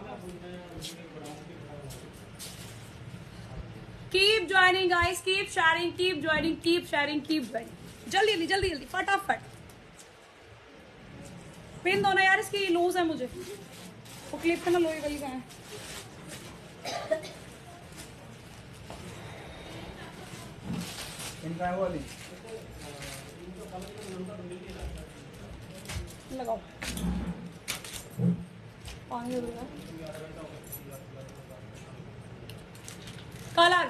keep joining guys, keep sharing, keep joining, keep sharing, keep joining. जल्दी जल्दी जल्दी जल्दी फटाफट पिन दो ना यार, इसकी लूज है मुझे। वो क्लिप है ना लोई वाली का है। इनका है वाली लगाओ पानी लगेगा। कलर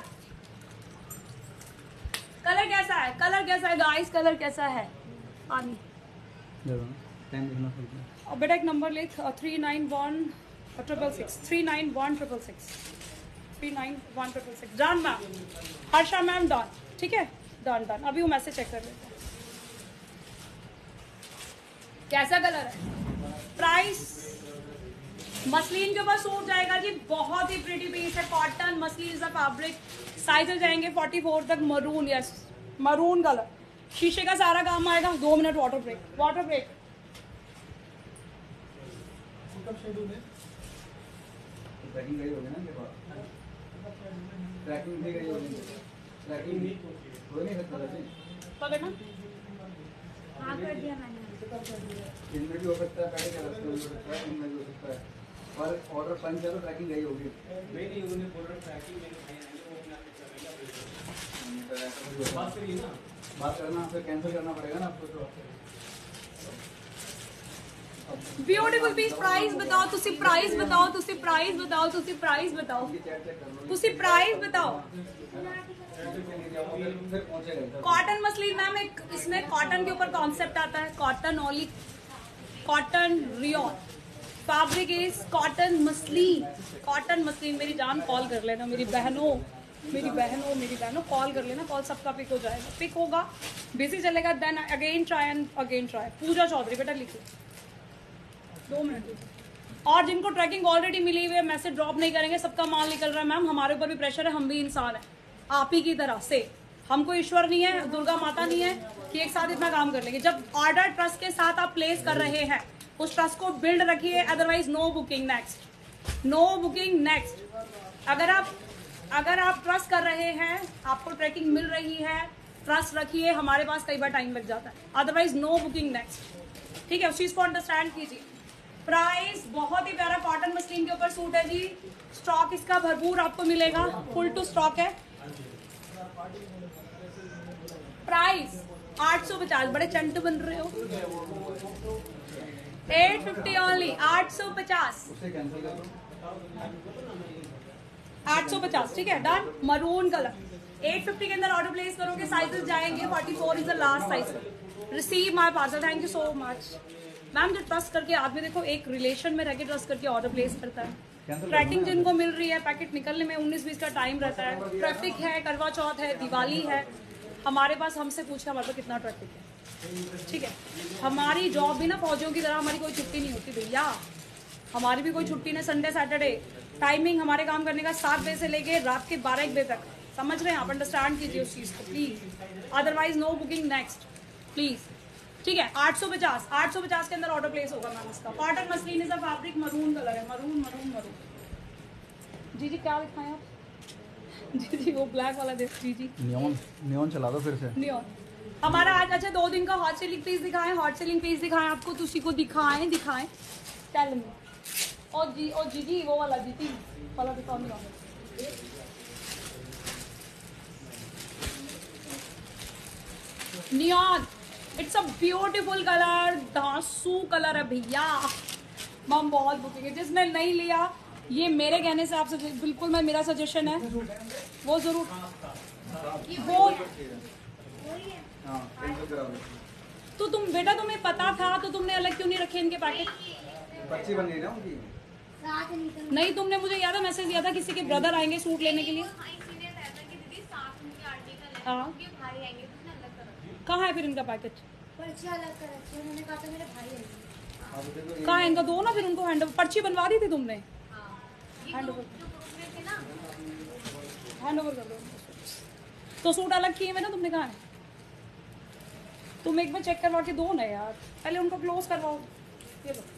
कलर कैसा है? कलर कैसा है गाइस? कलर कैसा है? पानी टाइम देखना पड़ता। और बेटा एक नंबर ले, three nine one triple six three nine one triple six three nine one triple six. Done ma'am, Harsha ma'am done, ठीक है डन डन। अभी वो मैसेज चेक कर लेते हैं। कैसा कलर है? प्राइस मसलिन के ऊपर सूट जाएगा जी। बहुत ही प्रिटी पीस है, कॉटन मसलिन का फैब्रिक। साइजेस जाएंगे फोर्टी फोर तक। Maroon, yes maroon colour. शीशे का सारा काम आएगा। दो minute water break, water break. Tracking गई होगी ना इनके पास। ट्रैकिंग भी गई होगी। ट्रैकिंग नहीं हो नहीं सकता वैसे। पकड़ना। हाँ कर दिया मैंने। इनमें भी हो सकता है, पहले क्या रास्ते में हो सकता है, इनमें भी हो सकता है। और ऑर्डर पंच किया तो ट्रैकिंग गई होगी। नहीं नहीं उन्होंने ऑर्डर ट्रैकिंग में नहीं है, वो अपने आप करेगा। बात करिए ना, बात करना फिर कैंसिल करना पड़ेगा ना आपको। तो ब्यूटीफुल पीस। प्राइस बताओ तुसी, प्राइस बताओ तुसी, प्राइस बताओ तुसी, प्राइस बताओ तुसी, प्राइस बताओ। कॉटन मसलिन मैम, एक इसमें कॉटन के ऊपर कॉन्सेप्ट आता है। Cotton only, cotton rayon fabric is cotton muslin. Cotton muslin. मेरी जान कॉल कर लेना, मेरी बहनों मेरी बहनों मेरी बहनों कॉल कर लेना। कॉल सबका पिक हो जाएगा, पिक होगा, बिजी चलेगा, then again try and again try. Pooja Chaudhary बेटा लिख लो, दो मिनट। और जिनको ट्रैकिंग ऑलरेडी मिली हुई है मैसेज ड्रॉप नहीं करेंगे, सबका माल निकल रहा है मैम। हमारे ऊपर भी प्रेशर है, हम भी इंसान है आप ही की तरह से। हम कोई ईश्वर नहीं है, दुर्गा माता नहीं है कि एक साथ इतना काम कर लेंगे। जब ऑर्डर ट्रस्ट के साथ आप प्लेस कर रहे हैं, उस ट्रस्ट को बिल्ड रखिए, otherwise no booking next, no booking next. अगर आप अगर आप ट्रस्ट कर रहे हैं, आपको ट्रैकिंग मिल रही है, ट्रस्ट रखिए। हमारे पास कई बार टाइम लग जाता है, अदरवाइज नो बुकिंग नेक्स्ट, ठीक है। उस चीज को अंडरस्टैंड कीजिए। प्राइस बहुत ही प्यारा कॉटन मसलिन के ऊपर सूट है जी। स्टॉक इसका भरपूर आपको मिलेगा, फुल टू स्टॉक है। प्राइस आठ सौ पचास, बड़े चंट बन रहे हो। एट फिफ्टी ओनली, आठ सौ पचास, उससे कैंसिल कर दो। आठ सौ पचास, ठीक है डन। मरून कलर एट फिफ्टी के अंदर ऑर्डर प्लेस करोगे, साइजेस जाएंगे, forty four is the last size. Receive my parcel, thank you so much. Ma'am जो ट्रस्ट करके आदमी देखो एक रिलेशन में रह के ट्रस्ट करके ऑर्डर प्लेस करता है, ट्रैकिंग जिनको मिल रही है, पैकेट निकलने में उन्नीस बीस का टाइम रहता है, ट्रैफिक है, करवा चौथ है, दिवाली है, हमारे पास हमसे पूछे हमारे पास कितना ट्रैफिक है, ठीक है। हमारी जॉब भी ना फौजियों की तरह, हमारी कोई छुट्टी नहीं होती भैया, हमारी भी कोई छुट्टी नहीं, संडे सैटरडे टाइमिंग हमारे काम करने का सात बजे से लेके रात के बारह एक बजे तक, समझ रहे हैं आप, अंडरस्टैंड कीजिए उस चीज़ को please, otherwise no booking next please, ठीक है। आठ सौ पचास, आठ सौ पचास के अंदर ऑर्डर प्लेस होगा मैम इसका। Cotton muslin is a fabric, maroon colour है, मरून मरून मरून। जी जी क्या दिखाएं आप? जी जी वो ब्लैक वाला देख, जी जी नियॉन नियॉन चला दो फिर से। नियॉन हमारा आज, अच्छा दो दिन का हॉट सेलिंग पीस दिखाएं, हॉट सेलिंग पीस दिखाएं आपको, तो उसी को दिखाएं दिखाएं टेल मी। और जी और जी जी वो वाला जी जी वाला दिखाओ, neon neon, it's a beautiful colour, धांसू कलर है भैया, मम बहुत बुकिंग है। जिसने नहीं लिया, ये मेरे कहने से आपसे बिल्कुल मैं, मेरा सजेशन है वो जरूर वो। हाँ कैंसिल करा दो। तो तुम बेटा तुम्हें पता था तो तुमने अलग क्यों नहीं रखे इनके पैकेट? बच्ची बन गई ना उनकी। साथ निकल नहीं तुमने मुझे याद है मैसेज दिया था किसी के ब्रदर आएंगे सूट लेने के लिए। हाँ कहाँ है फिर इनका पैकेट? पर्ची अलग कर रखी है, उन्होंने कहा था मेरे भाई आएंगे। आप देखो ये- कहाँ है इनका? दो ना फिर उनको हैंड, पर्ची बनवा दी थी तुमने, हैंड ओवर हैंड ओवर कर दो। तो सूट अलग किए हुए ना तुमने, कहाँ है? तुम एक बार चेक करवा के दो ना यार, पहले उनको क्लोज करवाओ। ये लो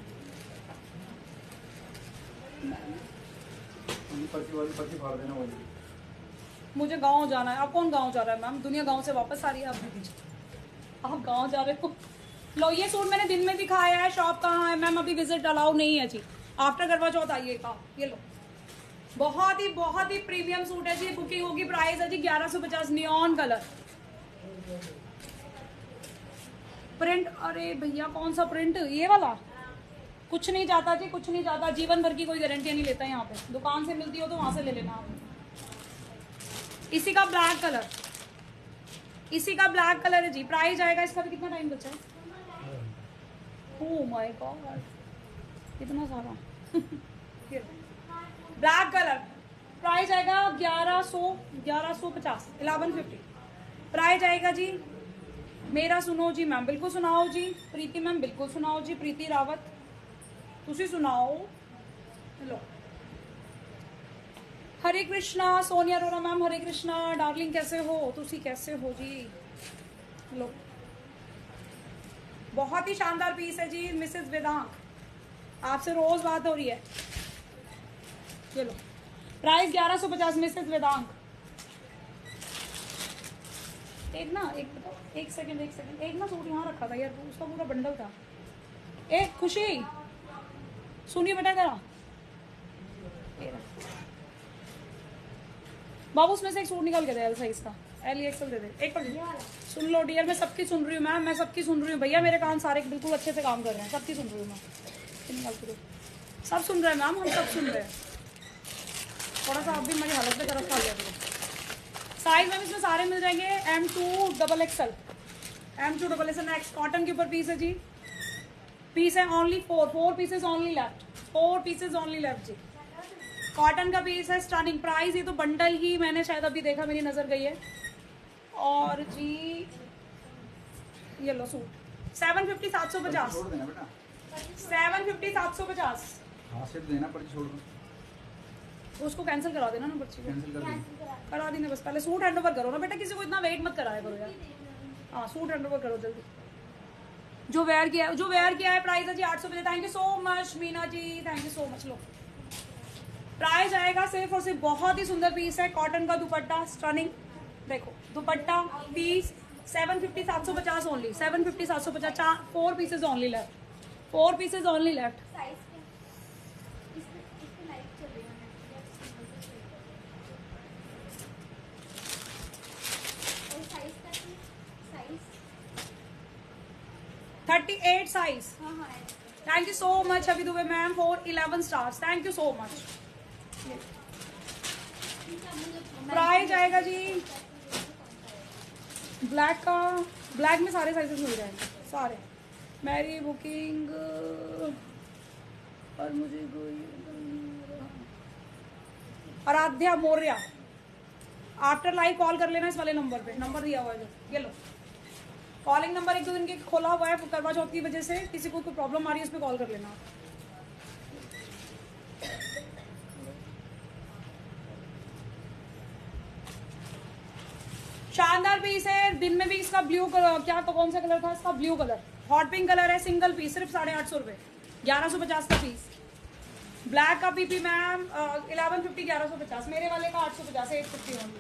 उनकी पर्ची वाली पर्ची फाड़ देना वाली। मुझे गांव जाना है। आप कौन गांव जा रहा है मैम? दुनिया गांव से वापस आ रही है, आप भी दीजिए। आप गांव जा रहे हो? लो ये सूट मैंने दिन में दिखाया है, शॉप कहाँ है मैम? अभी विजिट अलाउ नहीं है जी, आफ्टर करवा चौथ आइएगा। ये लो बहुत ही बहुत ही प्रीमियम सूट है जी, बुकिंग होगी, प्राइस है जी ग्यारह सौ पचास, नियॉन कलर प्रिंट। अरे भैया कौन सा प्रिंट? ये वाला कुछ नहीं जाता जी, कुछ नहीं जाता, जीवन भर की कोई गारंटी नहीं लेता यहाँ पे, दुकान से मिलती हो तो वहां से ले लेना आप। इसी का ब्लैक कलर, इसी का ब्लैक कलर है जी, प्राइस आएगा इसका भी। कितना टाइम बचा है? ओह माय गॉड कितना सारा ब्लैक कलर, प्राइस आएगा ग्यारह सौ ग्यारह सौ पचास, इलेवन फिफ्टी प्राइस आएगा जी मेरा। सुनो जी मैम, बिल्कुल सुनाओ जी, प्रीति मैम बिल्कुल सुनाओ जी, प्रीति रावत तुसी सुनाओ। लो हरे कृष्णा, सोनिया अरोरा मैम हरे कृष्णा, डार्लिंग कैसे हो? तुसी कैसे हो जी? लो बहुत ही शानदार पीस है जी, मिसेस वेदांत आपसे रोज बात हो रही है। ये लो प्राइस ग्यारह सौ पचास, मिसेस वेदांत। एक ना एक बताओ, एक सेकंड एक सेकंड, एक ना सूट यहाँ रखा था यार, उसका पूरा बंडल था। एक खुशी सुनिए बेटा जरा, बाबू उसमें से एक सूट निकाल के दे, एल साइज का, एल एक्सएल दे दे। एक पर सुन लो डियर, मैं सबकी सुन रही हूँ मैम, मैं सबकी सुन रही हूँ भैया, मेरे कान सारे बिल्कुल अच्छे से काम कर रहे हैं, सबकी सुन रही हूँ मैं, निकाल के दो। सब सुन रहे हैं मैम, हम सब सुन रहे हैं। थोड़ा सा आप भी मेरी हालत में तरफ खा लिया करो। साइज मैम इसमें सारे मिल जाएंगे, M to double XL, M to double XL next. Cotton के ऊपर पीस है जी, पीस है only four, four pieces only left, four pieces only left जी। कॉटन का पीस है, स्टार्टिंग प्राइस, ये तो बंडल ही मैंने शायद अभी देखा, मेरी नजर गई है। और जी ये लो सूट सेवन फिफ्टी सात सौ पचास, छोड़ देना बेटा, सेवन फिफ्टी सात सौ पचास। हाँ सिर्फ देना, पर्ची छोड़ दो, उसको कैंसिल करा देना ना बच्ची को, कैंसिल कर दो। करा देना बस, पहले सूट हैंड ओवर करो ना बेटा, किसी को इतना वेट मत कराया करो यार। हाँ सूट हैंड ओवर करो जल्दी। जो वेयर किया है, जो वेयर किया है, प्राइस है जी आठ सौ रुपये। Thank you so much Meena ji, thank you so much. Low price आएगा सिर्फ और सिर्फ, बहुत ही सुंदर पीस है, कॉटन का दुपट्टा स्टनिंग, देखो दुपट्टा पीस सेवन फिफ्टी सात सौ पचास ओनली, सेवन फिफ्टी सात सौ पचास, four pieces only left, four pieces only left. Size क्या? इसमें इसमें लाइट चल रही है और साइज का साइज थर्टी एट साइज। हाँ हाँ है। थैंक यू सो मच अभी Dubey ma'am for eleven stars, thank you so much. Price आएगा जी ब्लैक का, ब्लैक में सारे साइजेस मिल जाएंगे सारे। मेरी बुकिंग और मुझे Aaradhya Maurya, after live call कर लेना इस वाले नंबर पे, नंबर दिया हुआ है जो, ये लो कॉलिंग नंबर एक दो दिन के खोला हुआ है करवा चौथ की वजह से, किसी को कोई प्रॉब्लम आ रही है उस पर कॉल कर लेना। शानदार पीस है, दिन में भी इसका ब्लू कलर, क्या तो कौन सा कलर था इसका, blue colour, hot pink colour है, सिंगल पीस सिर्फ साढ़े आठ सौ रुपए, ग्यारह सौ पचास का पीस। ब्लैक का पीपी मैम इलेवन फिफ्टी, ग्यारह सौ पचास, मेरे वाले का आठ सौ पचास, एट फिफ्टी होंगी।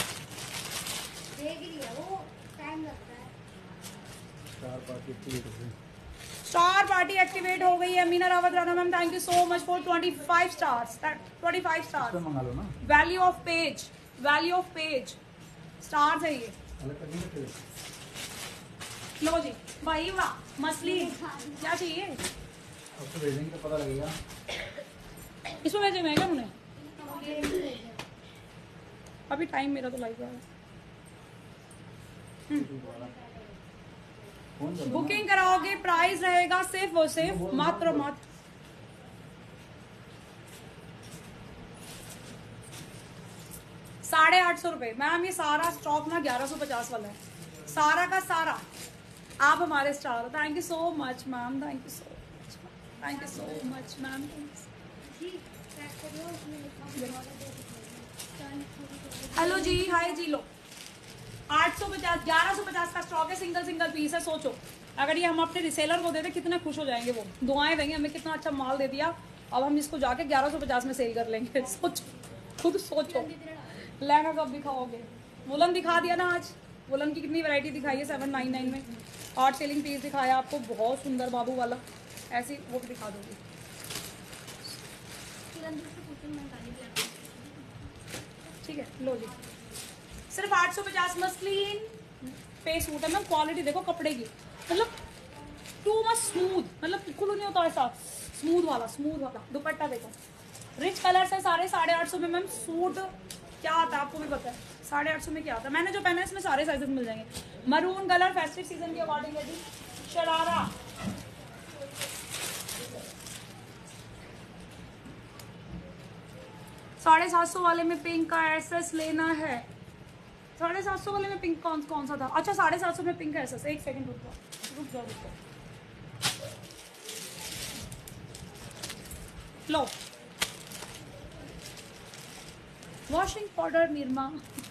देख रही है वो, टाइम लगता है। स्टार पार्टी एक्टिवेट हो गई। स्टार पार्टी एक्टिवेट हो गई है। Meena Rawat Rana ma'am thank you so much for twenty five stars, twenty five इसमें स्टार्स। मंगा लो ना, value of page, value of page stars है ये। अलग कर देंगे फिर। लो जी भाई वाह, मछली क्या चाहिए अब तो भेजेंगे तो पता लगेगा। इसमें भेजे मैं क्या उन्हें, अभी टाइम मेरा तो लाइव है। फोन कर दो ना। बुकिंग कराओगे प्राइस रहेगा सिर्फ और सिर्फ मात्र मात्र साढ़े आठ सौ रुपए। मैम ये सारा स्टॉक ना ग्यारह सौ पचास वाला है, सारा का सारा। आप हमारे star, thank you so much ma'am, thank you so much, thank you so much ma'am. जी पैक करियो, उसमें लिखा हुआ हेलो जी, हाय जी। लो आठ सौ पचास, ग्यारह सौ पचास का स्टॉक है, सिंगल सिंगल पीस है। सोचो अगर ये हम अपने रिसेलर को देते कितने खुश हो जाएंगे, वो दुआएं देंगे हमें, कितना अच्छा माल दे दिया, अब हम इसको जाके ग्यारह सौ पचास में सेल कर लेंगे। सोचो खुद सोचो, लहंगा कब दिखाओगे। वुलन दिखा दिया ना आज, वुलन की कितनी वैरायटी दिखाई है सेवन नाइन नाइन में। हॉट सेलिंग पीस दिखाया आपको बहुत सुंदर बाबू वाला, ऐसी वो भी दिखा दूंगी। ठीक है लो जी, सिर्फ आठ सौ पचास मसलिन पे सूट है मैम। क्वालिटी देखो कपड़े की, मतलब टू मच स्मूथ, मतलब बिल्कुल नहीं होता ऐसा, स्मूथ वाला, स्मूथ वाला। दुपट्टा देखो, रिच कलर्स है सारे। साढ़े आठ सौ में मैम सूट क्या आता है आपको भी पता है, साढ़े आठ सौ में क्या आता है। मैंने जो पहना है इसमें सारे साइजेस मिल जाएंगे। मरून कलर फेस्टिव सीजन के अकॉर्डिंग है जी। शरारा साढ़े सात सौ वाले में पिंक का एसएस लेना है। साढ़े सात सौ वाले में पिंक कौन कौन सा था, अच्छा साढ़े सात सौ में पिंक का एसएस। एक सेकंड रुक जाओ, रुक जाओ रुक जाओ। लो washing powder Nirma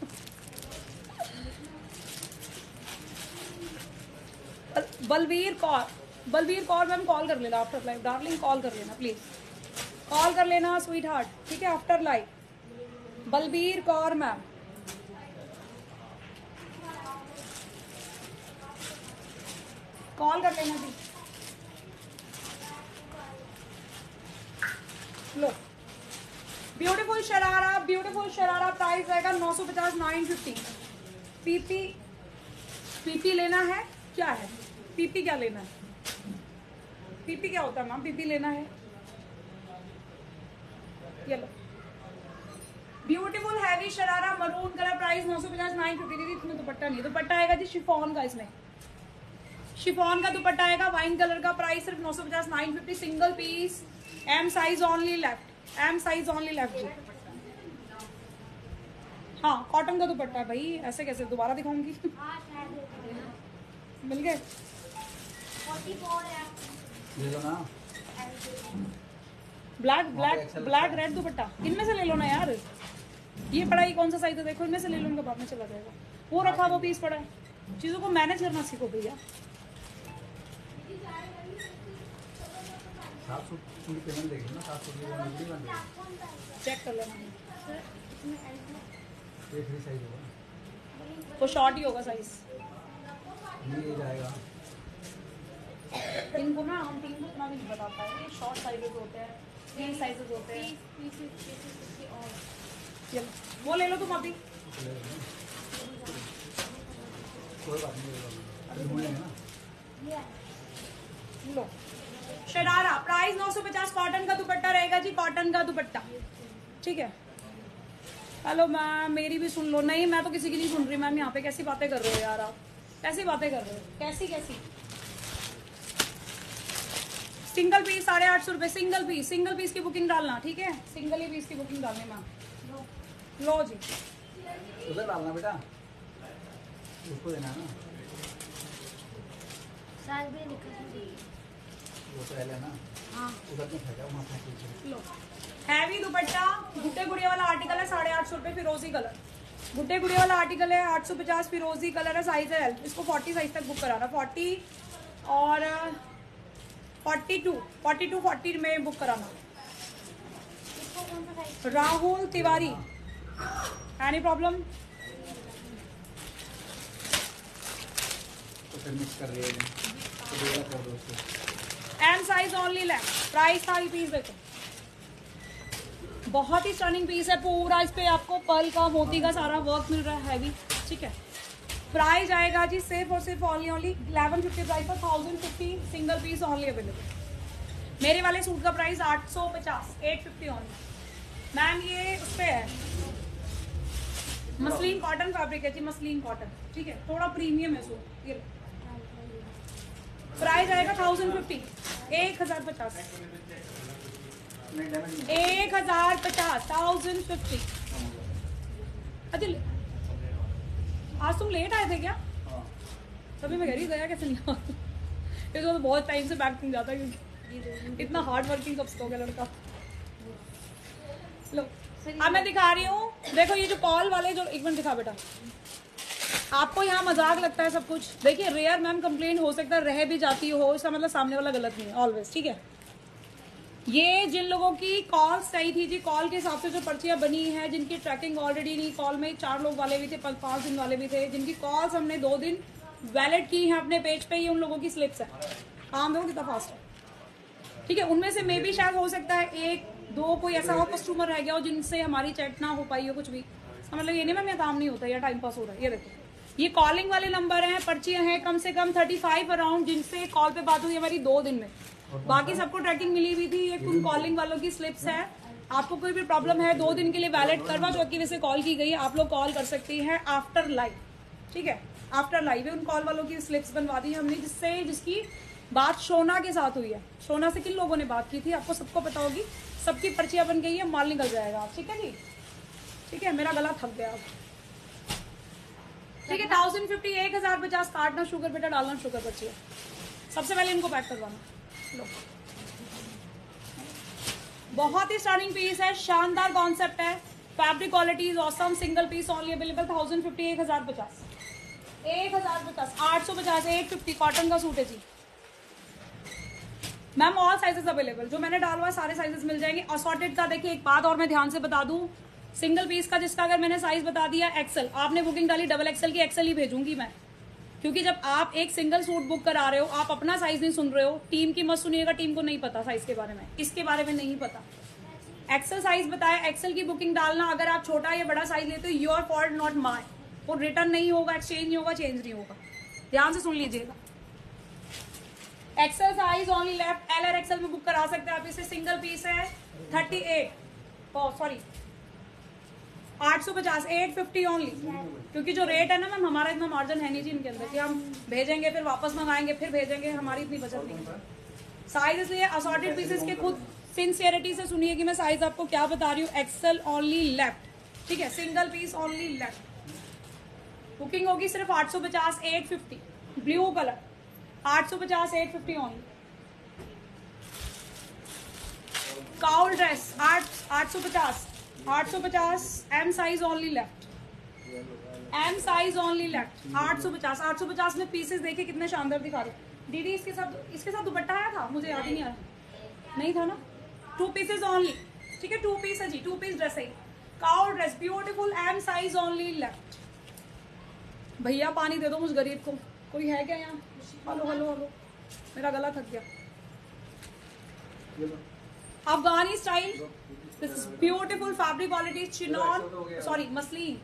Balveer Kaur, Balveer Kaur ma'am call कर लेना आफ्टर लाइव, डार्लिंग कॉल कर लेना प्लीज, कॉल कर लेना स्वीट हार्ट, ठीक है after live. Balveer Kaur ma'am call कर लेना जी। लो beautiful sharara, beautiful sharara price रहेगा नौ सौ पचास, नाइन फिफ्टी। पीपी पीपी लेना है क्या है, पीपी क्या लेना है, पीपी क्या होता है मैम, पीपी लेना है। ये लो beautiful heavy sharara maroon colour, price नौ सौ पचास, नाइन फिफ्टी। दीदी इसमें दुपट्टा नहीं, दुपट्टा आएगा जी शिफॉन का, इसमें शिफॉन का दुपट्टा आएगा वाइन कलर का, प्राइस सिर्फ नौ सौ पचास, nine fifty. Single piece, M size only left, M size only left जी। हाँ कॉटन का दुपट्टा है भाई, ऐसे कैसे दोबारा दिखाऊंगी। हाँ शायद मिल गए फोर्टी फोर है। ले लो ना। Black black black red dupatta, इनमें से ले लो ना यार। ये पड़ा, ये कौन सा साइज है देखो, इनमें से ले लो, इनका बाद में चला जाएगा। वो रखा वो पीस पड़ा है, चीज़ों को मैनेज करना सीखो भैया। सात सौ पूरी पेमेंट देगी ना, सात सौ की वाली बन रही चेक कर लेना, है। ये फ्री साइज होगा, वो शॉर्ट ही होगा साइज। ये जाएगा। इनको ना हम टीम को इतना भी नहीं बता पाए, ये शॉर्ट साइजेस होते हैं, थ्री साइजेस होते हैं। चलो वो ले लो तुम अभी। कोई बात नहीं, अभी होने है ना। लो शरारा, प्राइस नौ सौ पचास, कॉटन का दुपट्टा रहेगा जी, कॉटन का दुपट्टा, ठीक है। हेलो मैम, मेरी भी सुन लो। नहीं, मैं तो किसी की नहीं सुन रही मैम, यहाँ पे कैसी बातें कर रहे हो यार आप, कैसी बातें कर रहे हो, कैसी कैसी। सिंगल पीस साढ़े आठ सौ रुपये, सिंगल पीस, सिंगल पीस की बुकिंग डालना, ठीक है, सिंगल ही पीस की बुकिंग डालनी मैम। लो जी, उधर डालना बेटा, उसको देना है ना, साइज भी निकल वो तो है ना, हाँ उधर नहीं फेंका, वहाँ फेंक दीजिए। लो हैवी दुपट्टा, गुड्डे गुड़िया वाला आर्टिकल है, साढ़े आठ सौ रुपये, फिरोजी कलर, गुड्डे गुड़िया वाला आर्टिकल है, आठ सौ पचास, फिरोजी कलर है, साइज है एल, इसको फोर्टी साइज तक बुक कराना, फोर्टी और forty two, forty two forty में बुक कराना। इसको कौन सा size? Rahul Tiwari, any problem? तो फिर मिक्स कर दिया तो देगा कर दो उसको। M size only left, price था, ये पीस देखो, बहुत ही स्टनिंग पीस है, पूरा इस पे आपको पर्ल का मोती का सारा वर्क मिल रहा है हैवी, ठीक है। प्राइस आएगा जी सिर्फ और सिर्फ only only eleven fifty price पर, thousand fifty single piece only available. मेरे वाले सूट का प्राइस आठ सौ पचास, एट फिफ्टी ओनली। मैम ये उस पे है, मसलिन कॉटन फैब्रिक है जी, मसलिन कॉटन, ठीक है, थोड़ा प्रीमियम है सूट। ये प्राइस आएगा थाउजेंड फिफ्टी, एक हजार पचास, नहीं डैमेज नहीं, एक हजार पचास, थाउजेंड फिफ्टी। अच्छा आज तुम लेट आए थे क्या? हाँ तभी मैं घर ही गया कैसे नहीं आया? ये तो बहुत टाइम से बैक नहीं जाता क्योंकि इतना हार्ड वर्किंग कब हो गया लड़का। लो अब मैं दिखा रही हूँ, देखो ये जो कॉल वाले जो, एक मिनट दिखा बेटा, आपको यहाँ मजाक लगता है सब कुछ, देखिए रेयर मैम कंप्लेंट हो सकता है रह भी जाती हो, इसका मतलब सामने वाला गलत नहीं है ऑलवेज, ठीक है। ये जिन लोगों की कॉल सही थी जी, कॉल के हिसाब से जो पर्चियाँ बनी है, जिनकी ट्रैकिंग ऑलरेडी नहीं, कॉल में चार लोग वाले भी थे, पाँच दिन वाले भी थे, जिनकी कॉल्स हमने दो दिन वैलिड की हैं अपने पेज पे, ये उन लोगों की स्लिप्स है। काम देखो कितना फास्ट है, ठीक है। उनमें से मे भी शायद हो सकता है एक दो कोई ऐसा हो कस्टमर रह गया हो जिनसे हमारी चैट ना हो पाई हो, कुछ भी, मतलब ये नहीं मैम ये काम नहीं होता या टाइम पास हो रहा है। ये देखो ये कॉलिंग वाले नंबर हैं, पर्चियाँ हैं कम से कम थर्टी फाइव अराउंड, जिनसे कॉल पे बात हुई हमारी दो दिन में, बाकी सबको ट्रैकिंग मिली हुई थी। ये कुछ कॉलिंग वालों की स्लिप्स है। आपको कोई भी प्रॉब्लम है दो दिन के लिए वैलिड करवा चौथ की वजह से कॉल की गई, आप लोग कॉल कर सकती हैं आफ्टर लाइव, ठीक है, आफ्टर लाइव। उन कॉल वालों की स्लिप्स बनवा दी हमने, जिससे जिसकी बात शोना के साथ हुई है। शोना से किन लोगों ने बात की थी आपको सबको पता होगी, सबकी पर्चियां बन गई है, माल निकल जाएगा आप, ठीक है जी, ठीक है। मेरा गला थक गया अब, ठीक है। थाउजेंड फिफ्टी, एक हजार पचास, काटना शुगर बेटा, डालना शुगर पर्ची। सबसे पहले इनको पैक करवाना, लो बहुत ही स्टार्टिंग पीस है, शानदार कॉन्सेप्ट है, fabric quality is awesome, single piece only available, thousand fifty, एक हजार पचास, एक हजार पचास, आठ सौ पचास, एट फिफ्टी, कॉटन का सूट है जी मैम। ऑल साइजेस अवेलेबल, जो मैंने डालवा सारे साइजेस मिल जाएंगे। असॉर्टेड का देखिए एक बात और मैं ध्यान से बता दूं, सिंगल पीस का जिसका अगर मैंने साइज बता दिया एक्सेल, आपने बुकिंग डाली डबल एक्सेल की, एक्सेल ही भेजूंगी मैं, क्योंकि जब आप एक सिंगल सूट बुक करा रहे हो, आप अपना साइज नहीं सुन रहे हो, टीम की मत सुनिएगा, टीम को नहीं पता साइज के बारे में, इसके बारे में नहीं पता। एक्सेल साइज बताया, एक्सेल की बुकिंग डालना। अगर आप छोटा या बड़ा साइज लेते हो, योर फॉल्ट नॉट माई, वो रिटर्न नहीं होगा, एक्सचेंज नहीं होगा, चेंज नहीं होगा, ध्यान से सुन लीजिएगा। XL size only left, L और एक्सेल में बुक करा सकते हैं आप इसे। सिंगल पीस है थर्टी एट, सॉरी आठ सौ पचास, एट फिफ्टी ओनली, क्योंकि जो रेट है ना मैम, हमारा इतना मार्जिन है नहीं जी इनके अंदर कि हम भेजेंगे फिर वापस मंगाएंगे फिर भेजेंगे, हमारी इतनी बचत नहीं है। साइज इसलिए असॉर्टेड पीसेस के खुद सिंसियरिटी से सुनिए कि मैं साइज आपको क्या बता रही हूँ। एक्सेल ओनली लेफ्ट, ठीक है, single piece only left. Booking होगी सिर्फ आठ सौ पचास, एट फिफ्टी, ब्लू कलर, आठ सौ पचास, eight fifty only. Cowl dress आठ आठ सौ पचास, आठ सौ पचास, M size only left, M size only left, आठ सौ पचास, आठ सौ पचास में पीसेस देखिए कितने शानदार दिखा रहे। दीदी इसके साथ इसके साथ दुपट्टा आया था, मुझे याद ही नहीं आया, नहीं था ना। टू पीसेस ओनली, ठीक है, टू पीस है जी, टू पीस ड्रेस है। Cowl dress beautiful, M size only left. भैया पानी दे दो मुझ गरीब को, कोई है क्या यहाँ? हेलो हेलो हेलो, मेरा गला थक गया। Afghani style, this is beautiful fabric quality, chinon, sorry muslin,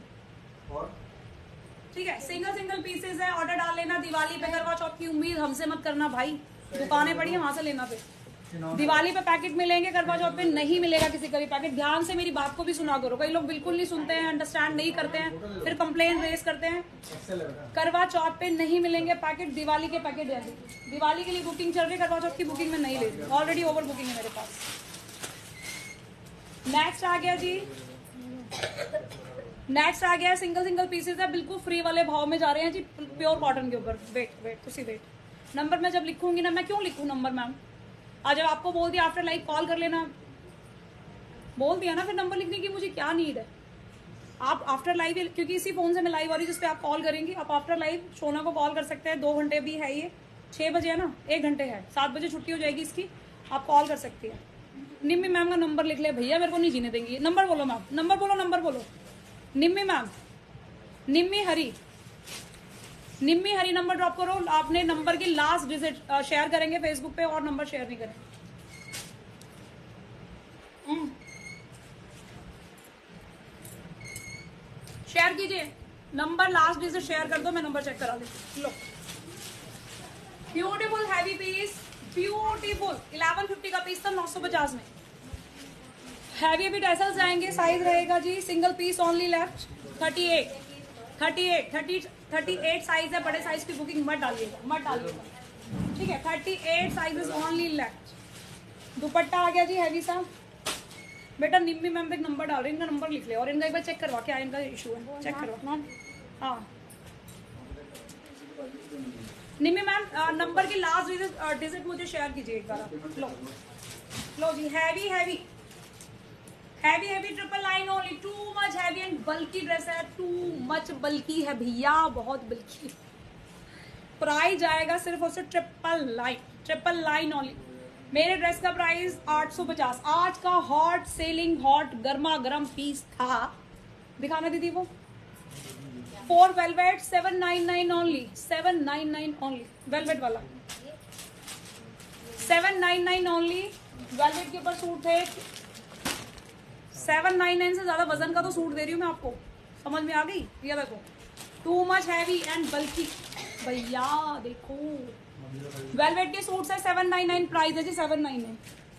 ठीक है। सिंगल सिंगल पीसेस है, ऑर्डर डाल लेना। दिवाली पे करवा चौथ की उम्मीद हमसे मत करना भाई, दुकानें पड़ी हैं वहां से लेना। फिर दिवाली पे पैकेट मिलेंगे, करवा चौथ पे नहीं मिलेगा किसी का भी पैकेट। ध्यान से मेरी बात को भी सुना करो, कई लोग बिल्कुल नहीं सुनते हैं, अंडरस्टैंड नहीं करते हैं, फिर कंप्लेन रेज करते हैं। करवा चौथ पे नहीं मिलेंगे पैकेट, दिवाली के पैकेट है। दिवाली के लिए बुकिंग चल रही है, करवा चौथ की बुकिंग में नहीं ले रही, ऑलरेडी ओवर बुकिंग है मेरे पास। नेक्स्ट आ गया जी, नेक्स्ट आ गया सिंगल सिंगल पीसेस है, बिल्कुल फ्री वाले भाव में जा रहे हैं जी, प्योर कॉटन के ऊपर। वेट वेट उसी वेट नंबर मैं जब लिखूंगी ना, मैं क्यों लिखूं नंबर मैम, आज जब आपको बोल दिया आफ्टर लाइव कॉल कर लेना, बोल दिया ना, फिर नंबर लिखने की मुझे क्या नीड है। आप आफ्टर लाइव, क्योंकि इसी फोन से मैं लाइव आ रही हूँ जिस पे आप कॉल करेंगी, आप आफ्टर लाइव सोना को कॉल कर सकते हैं। दो घंटे भी है, ये छः बजे है ना, एक घंटे है, सात बजे छुट्टी हो जाएगी इसकी, आप कॉल कर सकती है। निम्मी मैम का नंबर लिख ले भैया, मेरे को नहीं जीने देंगी। नंबर बोलो मैम, नंबर बोलो, नंबर बोलो। Nimmi ma'am, Nimmi Hari, Nimmi Hari number drop करो। आपने नंबर की लास्ट डिजिट शेयर करेंगे फेसबुक पे, और नंबर शेयर नहीं करें। शेयर कीजिए, नंबर लास्ट डिजिट शेयर कर दो, मैं नंबर चेक करा लेती। लो beautiful heavy piece, beautiful eleven fifty का पीस था, नौ सौ पचास में। हैवी हैवी टैसल्स जाएंगे, साइज रहेगा जी single piece only left thirty eight thirty eight thirty thirty eight size है। बड़े साइज की बुकिंग मत डालिएगा, मत डालिएगा, ठीक है। Thirty eight sizes only left. Dupatta आ गया जी हैवी सा। बेटा निम्मी मैम पे नंबर डाल रही, इनका नंबर लिख ले और इनका एक बार चेक करवा क्या इनका इशू है, चेक करवा। हाँ निम्मी मैम, नंबर की लास्ट डिजिट मुझे शेयर कीजिए एक बार। लो लो जी, heavy heavy heavy heavy triple line only, too much heavy and bulky dress है, टू मच बल्की है भैया, बहुत बल्की। प्राइस जाएगा सिर्फ और सिर्फ triple line, triple line only. मेरे ड्रेस का प्राइस आठ सौ पचास। आज का हॉट सेलिंग हॉट गर्मा गर्म पीस था, दिखाना दीदी वो। Four velvet seven nine nine only, seven nine nine only, velvet वाला seven nine nine only. Velvet के ऊपर सूट थे, सेवन नाइन नाइन से ज्यादा वजन का तो सूट दे रही हूँ मैं आपको, समझ में आ गई। ये देखो too much heavy and bulky भैया, देखो वेलवेट के सूट है, सेवन नाइन नाइन प्राइस है जी, सेवन नाइन नाइन।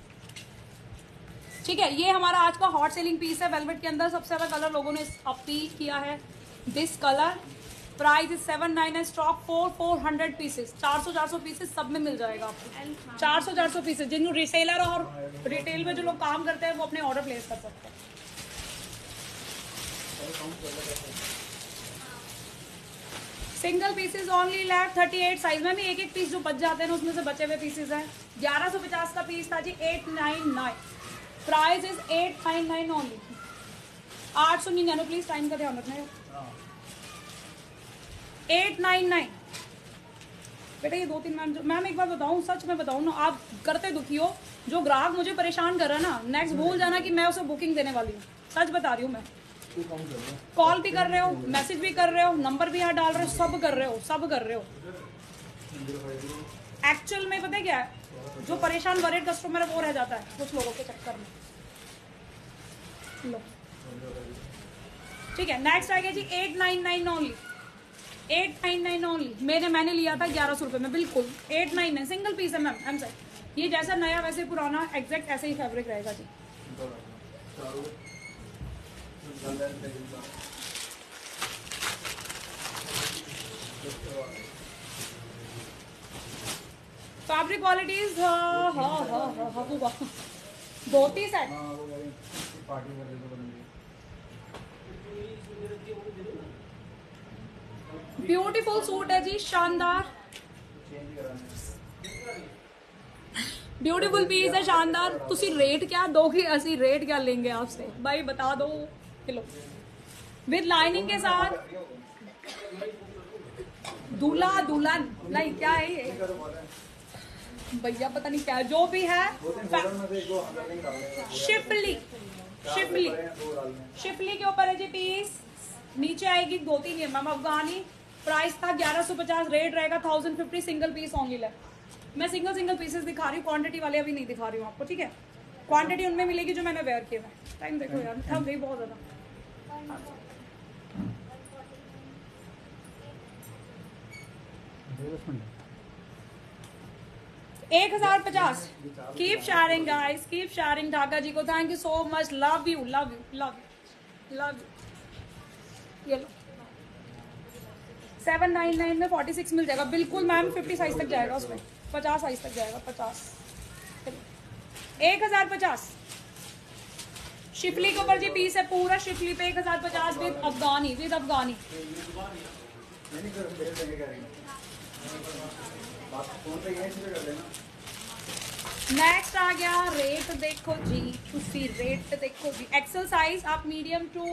ठीक है, ये हमारा आज का हॉट सेलिंग पीस है। वेलवेट के अंदर सबसे ज्यादा कलर लोगों ने अपील किया है, this colour. Price is seven nine nine, stock four four hundred pieces, चार सौ चार सौ पीसेस सब में मिल जाएगा आपको। चार सौ चार सौ पीसेस, जिन रिसेलर और रिटेल में जो लोग काम करते हैं वो अपने ऑर्डर प्लेस कर सकते हैं। Single pieces only left thirty eight size में भी एक एक पीस जो बच जाते हैं ना, उसमें से बचे हुए पीसेस हैं। ग्यारह सौ पचास का पीस था जी, eight nine nine. Price is eight nine nine only, आठ सौ निन्यानवे। प्लीज टाइम का ध्यान रखना है। Eight nine nine. बेटा ये दो तीन मैम, मैम एक बार बताऊं, सच में बताऊं ना, आप करते दुखी हो। जो ग्राहक मुझे परेशान कर रहा है ना, नेक्स्ट भूल जाना कि मैं उसे बुकिंग देने वाली हूँ, सच बता रही हूँ मैं। कॉल भी कर रहे हो, मैसेज भी कर रहे हो, नंबर भी यहाँ डाल रहे हो, सब कर रहे हो, सब कर रहे हो। एक्चुअल में पता है क्या है, जो परेशान वरीड कस्टमर है वो रह जाता है कुछ लोगों के चक्कर में। लो ठीक है, नेक्स्ट आ गया जी eight nine nine only, eight nine nine only. मैंने मैंने लिया था ग्यारह सौ रुपये में, बिल्कुल eight nine nine. Single piece है मैम, एम सर। ये जैसा नया वैसे पुराना, एग्जैक्ट ऐसे ही फैब्रिक रहेगा जी। फैब्रिक क्वालिटीज हाँ हाँ हाँ हाँ हाँ वो धोती सेट। ब्यूटीफुल सूट है जी, शानदार ब्यूटीफुल पीस है, शानदार। तुसी रेट क्या दोगे, असि रेट क्या लेंगे आपसे भाई, बता दो। किलो विद लाइनिंग के साथ, दूल्हा दुल्हन लाइक क्या है ये भैया, पता नहीं क्या जो भी है। शिफली शिफली शिफली के ऊपर है जी पीस, नीचे आएगी दो तीन ये मैम अफगानी। प्राइस था ग्यारह सौ पचास, रेट रहेगा thousand fifty. Single piece only ले। मैं सिंगल सिंगल पीसेस दिखा रही हूँ, क्वांटिटी वाले अभी नहीं दिखा रही हूँ आपको, ठीक है। क्वांटिटी उनमें मिलेगी जो मैंने वेयर किया है। टाइम देखो यार, थक गई बहुत ज्यादा। एक हजार पचास। Keep sharing guys, keep sharing. Dhaka ji को thank you so much, love you love you love you love you. ये लो सेवन नाइन नाइन में फोर्टी सिक्स मिल जाएगा बिल्कुल मैम, फिफ्टी साइज तक जाएगा उसमें, पचास साइज तक जाएगा, पचास। एक हजार पचास शिफली के ऊपर जी पीस है पूरा, शिफली पे एक हजार पचास विद अफगानी, विद अफगानी। नहीं कर मेरे संगे करेंगे बात फोन पे यहीं से कर लेना। नेक्स्ट आ गया रेट देखो जी, उसी रेट देखो जी। एक्सेल साइज आप medium to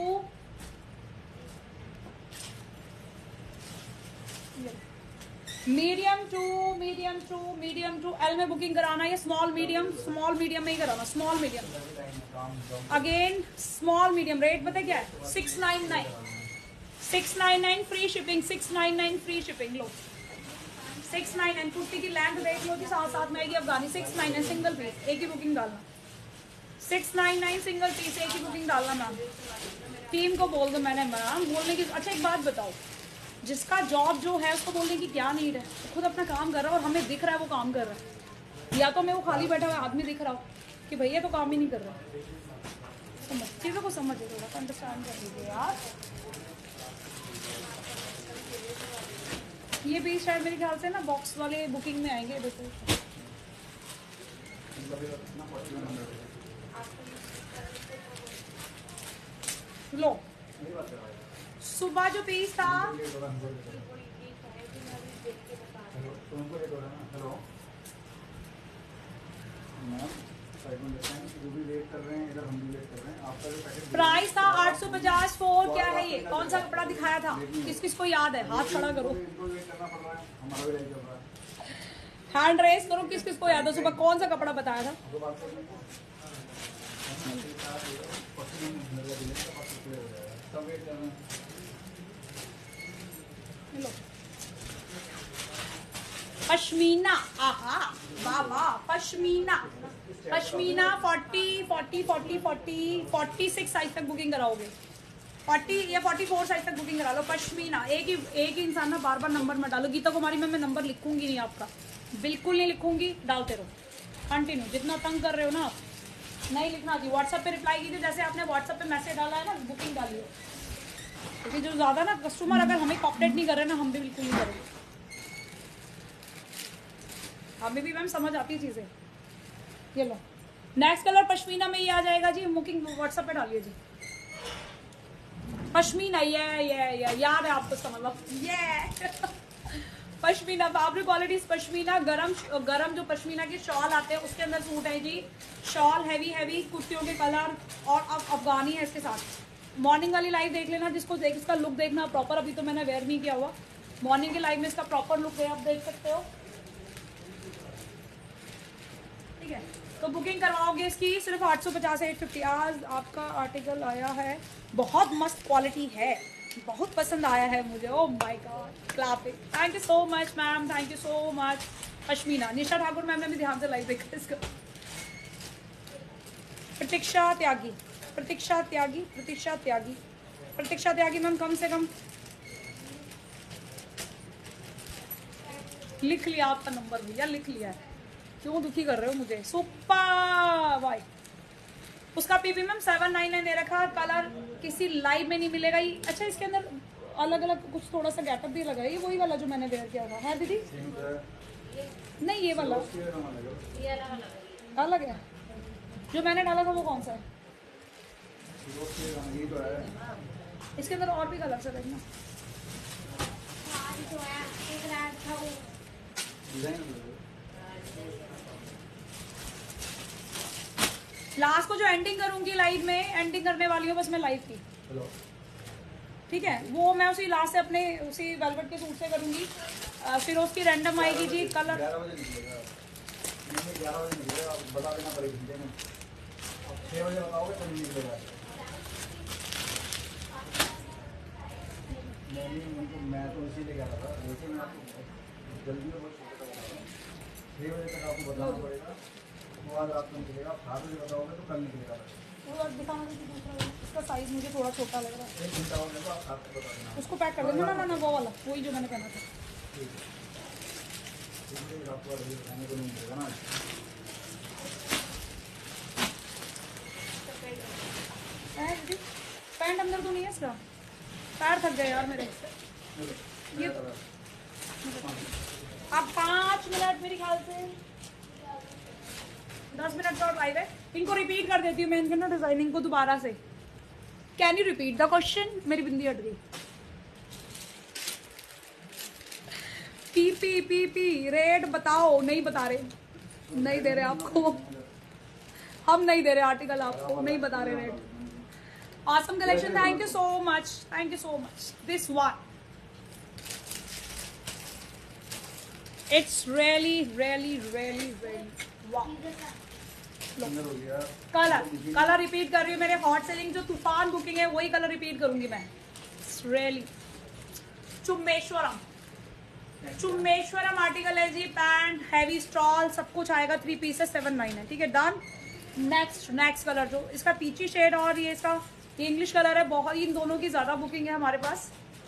medium to medium to medium to L में बुकिंग कराना है, स्मॉल मीडियम, स्मॉल मीडियम में ही कराना, small medium again small medium. Rate पता क्या है? Six nine nine, six nine nine free shipping, six nine nine free shipping. लो सिक्स नाइन नाइन, कुर्ती की लेंथ देख लो जी, साथ साथ में आएगी Afghani. Six nine nine single piece, एक ही बुकिंग डालना। Six nine nine single piece, एक ही बुकिंग डालना मैम। टीम को बोल दो मैंने मैम बोलने की। अच्छा एक बात बताओ, जिसका जॉब जो है उसको बोलने की क्या नीड है? खुद अपना काम कर रहा है और हमें दिख रहा है वो काम कर रहा है, या तो मैं वो खाली बैठा हुआ आदमी दिख रहा हूँ कि भैया तो काम ही नहीं कर रहा। समझ चीज़ों को समझिए, थोड़ा अंडरस्टैंड कर लीजिए यार। ये भी शायद मेरे ख्याल से ना बॉक्स वाले बुकिंग में आएंगे। देखो लो सुबह जो पीस था प्राइस था आठ सौ पचास फोर। क्या है ये? कौन सा कपड़ा दिखाया था? किस किस को याद है? हाथ खड़ा करो, हैंड रेस करो, किस किस को याद है? सुबह कौन सा कपड़ा बताया था? पश्मीना, आहा वाह वाह, pashmina pashmina forty forty forty forty forty six size तक बुकिंग कराओगे, फोर्टी या फोर्टी फोर साइज तक बुकिंग करा लो। पश्मीना एक ही एक ही इंसान ना बार बार नंबर मत डालो। गीता कुमारी में मैं नंबर लिखूंगी नहीं आपका, बिल्कुल नहीं लिखूंगी, डालते रहो कंटिन्यू। जितना तंग कर रहे हो ना आप, नहीं लिखना चाहिए। व्हाट्सएप पे रिप्लाई कीजिए, जैसे आपने व्हाट्सएप पे मैसेज डाला है ना, बुकिंग डालिए। क्योंकि जो ज़्यादा ना कस्टमर अगर हमें कॉपरेट नहीं कर रहे ना, हम भी बिल्कुल नहीं करेंगे। हमें भी मैम समझ आती है चीज़ें। ये लो नेक्स्ट कलर पश्मीना में ये आ जाएगा जी, बुकिंग व्हाट्सएप पे डालिए जी। पश्मीना ये ये ये याद है आपको, समझ लो ये पश्मीना फैब्रिक क्वालिटीज पश्मीना। गरम गरम जो पश्मीना के शॉल आते हैं उसके अंदर सूट है जी। शॉल हैवी हैवी, कुर्तियों के कलर, और अब अफगानी है इसके साथ। मॉर्निंग वाली लाइव देख लेना, जिसको देख इसका लुक देखना प्रॉपर। अभी तो मैंने वेयर नहीं किया हुआ, मॉर्निंग के लाइव में इसका प्रॉपर लुक है, आप देख सकते हो। ठीक है, तो बुकिंग करवाओगे इसकी सिर्फ आठ सौ पचास एट फिफ्टी। आज आपका आर्टिकल आया है, बहुत मस्त क्वालिटी है, बहुत पसंद आया है मुझे। Oh my god, clapping. Thank you so much ma'am, thank you so much. Pashmina Nisha Thakur ma'am ने भी ध्यान से लाइव देखा इसका। प्रतीक्षा त्यागी, प्रतीक्षा त्यागी, प्रतीक्षा त्यागी, प्रतीक्षा त्यागी मैम, कम से कम लिख लिया आपका नंबर भैया, लिख लिया है। क्यों दुखी कर रहे हो मुझे? सुपर भाई, उसका PP ma'am seven nine nine दे रखा। कलर किसी लाइव में नहीं मिलेगा ये। अच्छा, इसके अंदर अलग अलग कुछ थोड़ा सा गैटअप भी लगा है। ये वही वाला जो मैंने वेयर किया था है दीदी? नहीं, ये वाला अलग है। जो मैंने डाला था वो कौन सा है? इसके अंदर और भी कलर है, देखना। लास्ट को जो एंडिंग करूंगी लाइव में, एंडिंग करने वाली हूँ बस मैं लाइव की, ठीक है? वो मैं उसी लास्ट से अपने उसी वेलवेट के सूट से करूंगी। फिर उसकी रैंडम आएगी जी कलर। ग्यारह बजे निकलेगा, ग्यारह बजे निकलेगा, बता देना पड़ेगी। छः बजे बताओगे तो नहीं निकलेगा। नहीं, मैं तो इसीलिए कह रहा था, वैसे मैं आपको जल्दी में बहुत छोटा बता रहा हूँ। छः बजे तक आपको बताना पड़ेगा, वो आज रात में निकलेगा। सात बजे बताओगे तो कल निकलेगा। वो दिखाना दूसरा, इसका साइज मुझे थोड़ा छोटा लग रहा है। एक घंटा हो गया तो आप सात बजे बता देना। उसको पैक कर देना। ना ना ना, वो वाला, वही जो मैंने पहना था। इसलिए आपको अभी बताने को नहीं मिलेगा ना। पैंट अंदर तो नहीं है इसका, पैर थक गए यार मेरे। ये तो अब पाँच मिनट मेरे ख्याल से दस मिनट का लाइव है। इनको रिपीट कर देती हूँ मैं, इनके ना डिजाइनिंग को दोबारा से। Can you repeat the question? मेरी बिंदी हट गई। P P P P rate बताओ। नहीं बता रहे, नहीं दे रहे आपको, हम नहीं दे रहे आर्टिकल आपको, नहीं बता रहे rate. Awesome collection, thank you so much, thank you so much. This one, it's really really really really wow. अंदर हो गया। कलर कलर रिपीट कर रही हूँ, मेरे हॉट सेलिंग जो तूफान बुकिंग है वही कलर रिपीट करूंगी मैं। It's really चुम्मेश्वरम, चुम्मेश्वरम आर्टिकल है जी। पैंट हैवी स्टॉल सब कुछ आएगा, थ्री पीसेस सेवन नाइन है, ठीक है डन। नेक्स्ट नेक्स्ट कलर जो इसका पीची शेड और ये इसका ये इंग्लिश कलर है, बहुत इन दोनों की ज्यादा बुकिंग है हमारे पास।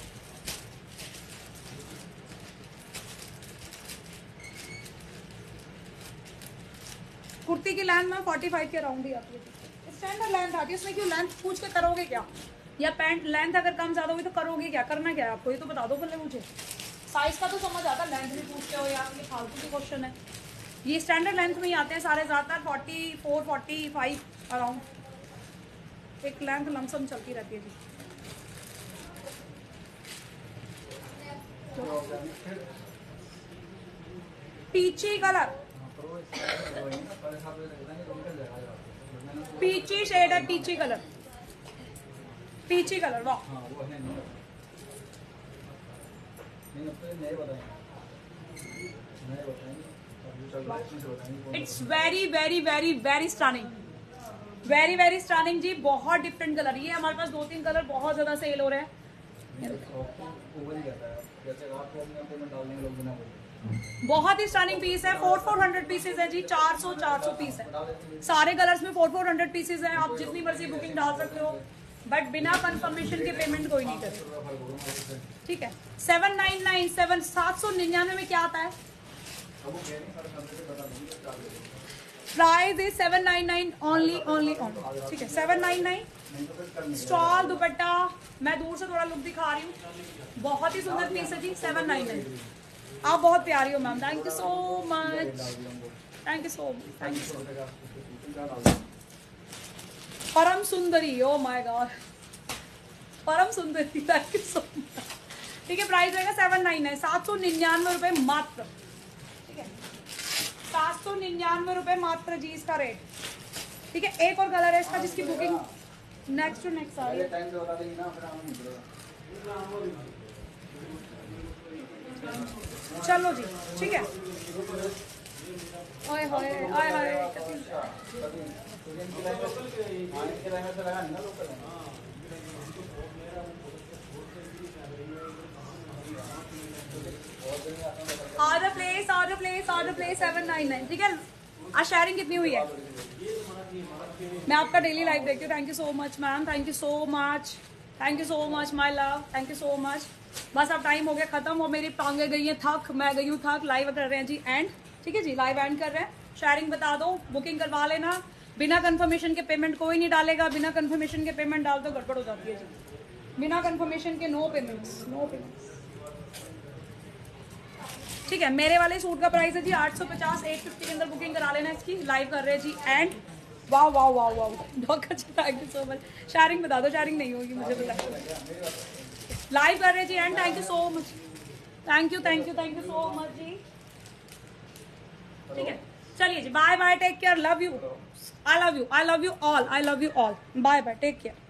कुर्ती की लेंथ में पैंतालीस के अराउंड ही आती है, स्टैंडर्ड लेंथ आती है। उसमें क्यों लेंथ पूछ के करोगे क्या? या पैंट लेंथ अगर कम ज्यादा हुई तो करोगे क्या? करना क्या है आपको, ये तो बता दो पहले मुझे। साइज का तो समझ आता, लेंथ भी पूछते हो यार, ये फालतू की क्वेश्चन है। ये स्टैंडर्ड लेंथ में ही आते हैं सारे, ज़्यादातर forty four forty five around एक लेंथ लमसम चलती रहती है जी। पीची कलर, पीची शेड है, पीची कलर, पीची कलर वाह। हाँ वो है नहीं, नहीं अब तो नए बताएंगे, नए बताएंगे, अभी चल रहा है इसमें से बताएंगे। It's very very very very stunning, very very stunning जी। बहुत डिफरेंट कलर, ये हमारे पास दो तीन कलर बहुत ज्यादा सेल हो रहे हैं। ओवर ही जाता है, जैसे आपको अपने पेमेंट डाल देंगे लोग बिना बोले। बहुत ही स्टनिंग पीस है, फोर फोर हंड्रेड पीसेज है जी, चार सौ चार सौ पीस है सारे कलर्स में, फोर फोर हंड्रेड पीसेज है। आप जितनी मर्जी बुकिंग डाल सकते हो, बट बिना कंफर्मेशन के पेमेंट कोई नहीं करे, ठीक है। सेवन नाइन नाइन सेवन सात सौ निन्यानवे में क्या आता है? Price is seven nine nine only only only, ठीक है seven nine nine. Stole dupatta मैं दूर से थोड़ा लुक दिखा रही हूँ, बहुत ही सुंदर पीस है जी, सेवन नाइन नाइन। आप बहुत प्यारी हो ma'am, thank you so much, thank you so much, thank you so much. परम सुंदरी, ओ माय गॉड, परम सुंदरी, थैंक यू सो मच, ठीक है। प्राइस रहेगा सेवन नाइन नाइन, सात सौ निन्यानवे रुपये मात्र, ठीक है, सात सौ निन्यानवे रुपये मात्र जी इसका रेट, ठीक है। एक और कलर है इसका जिसकी बुकिंग नेक्स्ट टू नेक्स्ट आ रही है। चलो जी, ठीक है। ओए होए ओए होए, order place order place order place seven nine nine, ठीक है। आज शेयरिंग कितनी हुई है? मैं आपका डेली लाइव देखती हूँ, thank you so much ma'am, thank you so much, thank you so much my love, thank you so much. बस अब टाइम हो गया खत्म, और मेरी टांगे गई हैं थक, मैं गई हूँ थक। लाइव कर रहे हैं जी एंड, ठीक है जी, लाइव एंड कर रहे हैं। शेयरिंग बता दो, बुकिंग करवा लेना, बिना कंफर्मेशन के पेमेंट कोई नहीं डालेगा, बिना कंफर्मेशन के पेमेंट डाल तो गड़बड़ हो जाती है जी, बिना कंफर्मेशन के नो पेमेंट्स, नो पेमेंट्स, ठीक है। मेरे वाले सूट का प्राइस है जी आठ सौ पचास, एट फिफ्टी के अंदर बुकिंग करा लेना इसकी। लाइव कर रहे हैं जी एंड वाह वाह वाह वाह, डॉक्टर जी thank you so much. Sharing बता दो, शेयरिंग नहीं होगी मुझे पता। लाइव कर रहे जी and thank you so much, thank you thank you thank you so much जी, ठीक है। चलिए जी, bye bye, take care, love you, I love you, I love you all, I love you all, bye bye, take care.